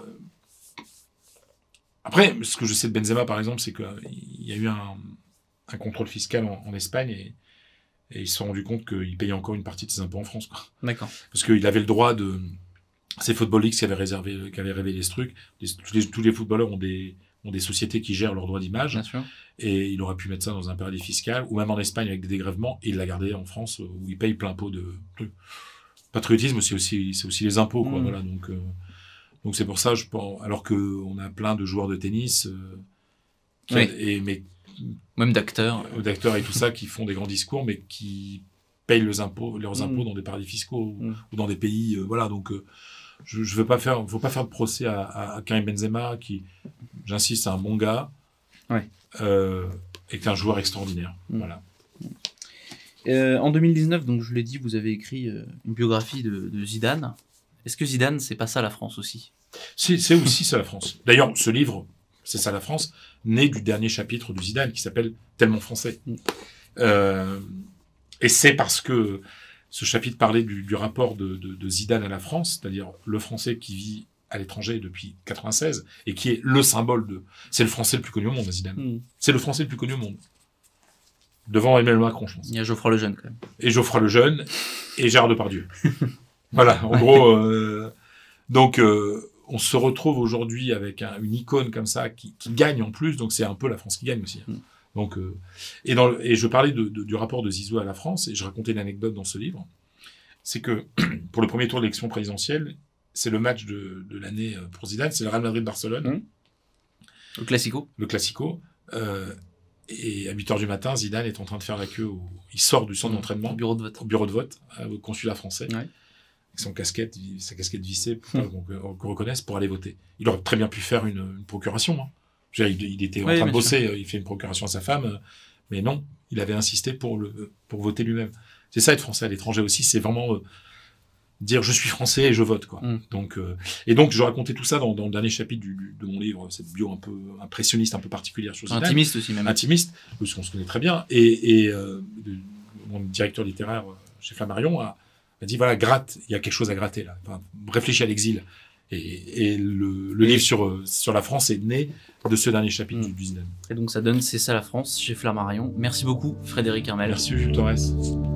après, ce que je sais de Benzema, par exemple, c'est qu'il y a eu un, un contrôle fiscal en, en Espagne et Et ils se sont rendus compte qu'il payait encore une partie de ses impôts en France. Quoi. D'accord. Parce qu'il avait le droit de... C'est Football League qui avait, réservé, qui avait révélé ce truc. Les, tous, les, tous les footballeurs ont des, ont des sociétés qui gèrent leurs droits d'image. Bien sûr. Et il aurait pu mettre ça dans un paradis fiscal, ou même en Espagne avec des dégrèvements, et il l'a gardé en France, où il paye plein pot de... de... Patriotisme, c'est aussi, c'est aussi les impôts. Quoi, mmh. Voilà, donc, euh, donc c'est pour ça, je pense... Alors qu'on a plein de joueurs de tennis... Euh, qui oui. a, et, mais, même d'acteurs. D'acteurs et tout ça qui font des grands discours, mais qui payent leurs impôts, leurs impôts mmh. dans des paradis fiscaux mmh. ou dans des pays. Euh, voilà, donc euh, je ne veux pas faire, faut pas faire de procès à, à, à Karim Benzema, qui, j'insiste, c'est un bon gars ouais. euh, et qui est un joueur extraordinaire. Mmh. Voilà. Euh, en deux mille dix-neuf, donc je l'ai dit, vous avez écrit euh, une biographie de, de Zidane. Est-ce que Zidane, c'est pas ça la France aussi? C'est, c'est aussi ça la France. D'ailleurs, ce livre. C'est ça la France, né du dernier chapitre du Zidane, qui s'appelle Tellement français. Mm. Euh, et c'est parce que ce chapitre parlait du, du rapport de, de, de Zidane à la France, c'est-à-dire le Français qui vit à l'étranger depuis quatre-vingt-seize, et qui est le symbole de... C'est le Français le plus connu au monde, Zidane. Mm. C'est le Français le plus connu au monde. Devant Emmanuel Macron, je pense. Il y a Geoffroy Lejeune, quand même. Et Geoffroy Lejeune, et Gérard Depardieu. Voilà, en ouais. gros... Euh, donc... Euh, on se retrouve aujourd'hui avec un, une icône comme ça qui, qui gagne en plus, donc c'est un peu la France qui gagne aussi. Hein. Mm. Donc, euh, et, dans le, et je parlais de, de, du rapport de Zizou à la France, et je racontais une anecdote dans ce livre, c'est que pour le premier tour de l'élection présidentielle, c'est le match de, de l'année pour Zidane, c'est le Real Madrid-Barcelone. Mm. Le Classico. Le Classico. Euh, et à huit heures du matin, Zidane est en train de faire la queue, au, il sort du centre mm. d'entraînement, au bureau de vote, au, bureau de vote, au consulat français. Ouais. Son casquette, sa casquette vissée, pour pas qu'on, qu'on reconnaisse, pour aller voter. Il aurait très bien pu faire une, une procuration. Hein. Je veux dire, il, il était en oui, train de bosser, sûr. Il fait une procuration à sa femme, mais non, il avait insisté pour, le, pour voter lui-même. C'est ça être français à l'étranger aussi, c'est vraiment euh, dire je suis français et je vote. Quoi. Mm. Donc, euh, et donc je racontais tout ça dans, dans le dernier chapitre du, du, de mon livre, cette bio un peu impressionniste, un peu particulière sur Zidane. Intimiste aussi même. Intimiste, parce qu'on se connaît très bien. Et, et euh, mon directeur littéraire chez Flammarion a Elle dit, voilà, gratte, il y a quelque chose à gratter, là. Enfin, réfléchis à l'exil. Et, et le, le livre sur, sur la France est né de ce dernier chapitre mmh. du Zidane. Et donc, ça donne C'est ça la France, chez Flammarion. Merci beaucoup, Frédéric Hermel. Merci, Jules Torres.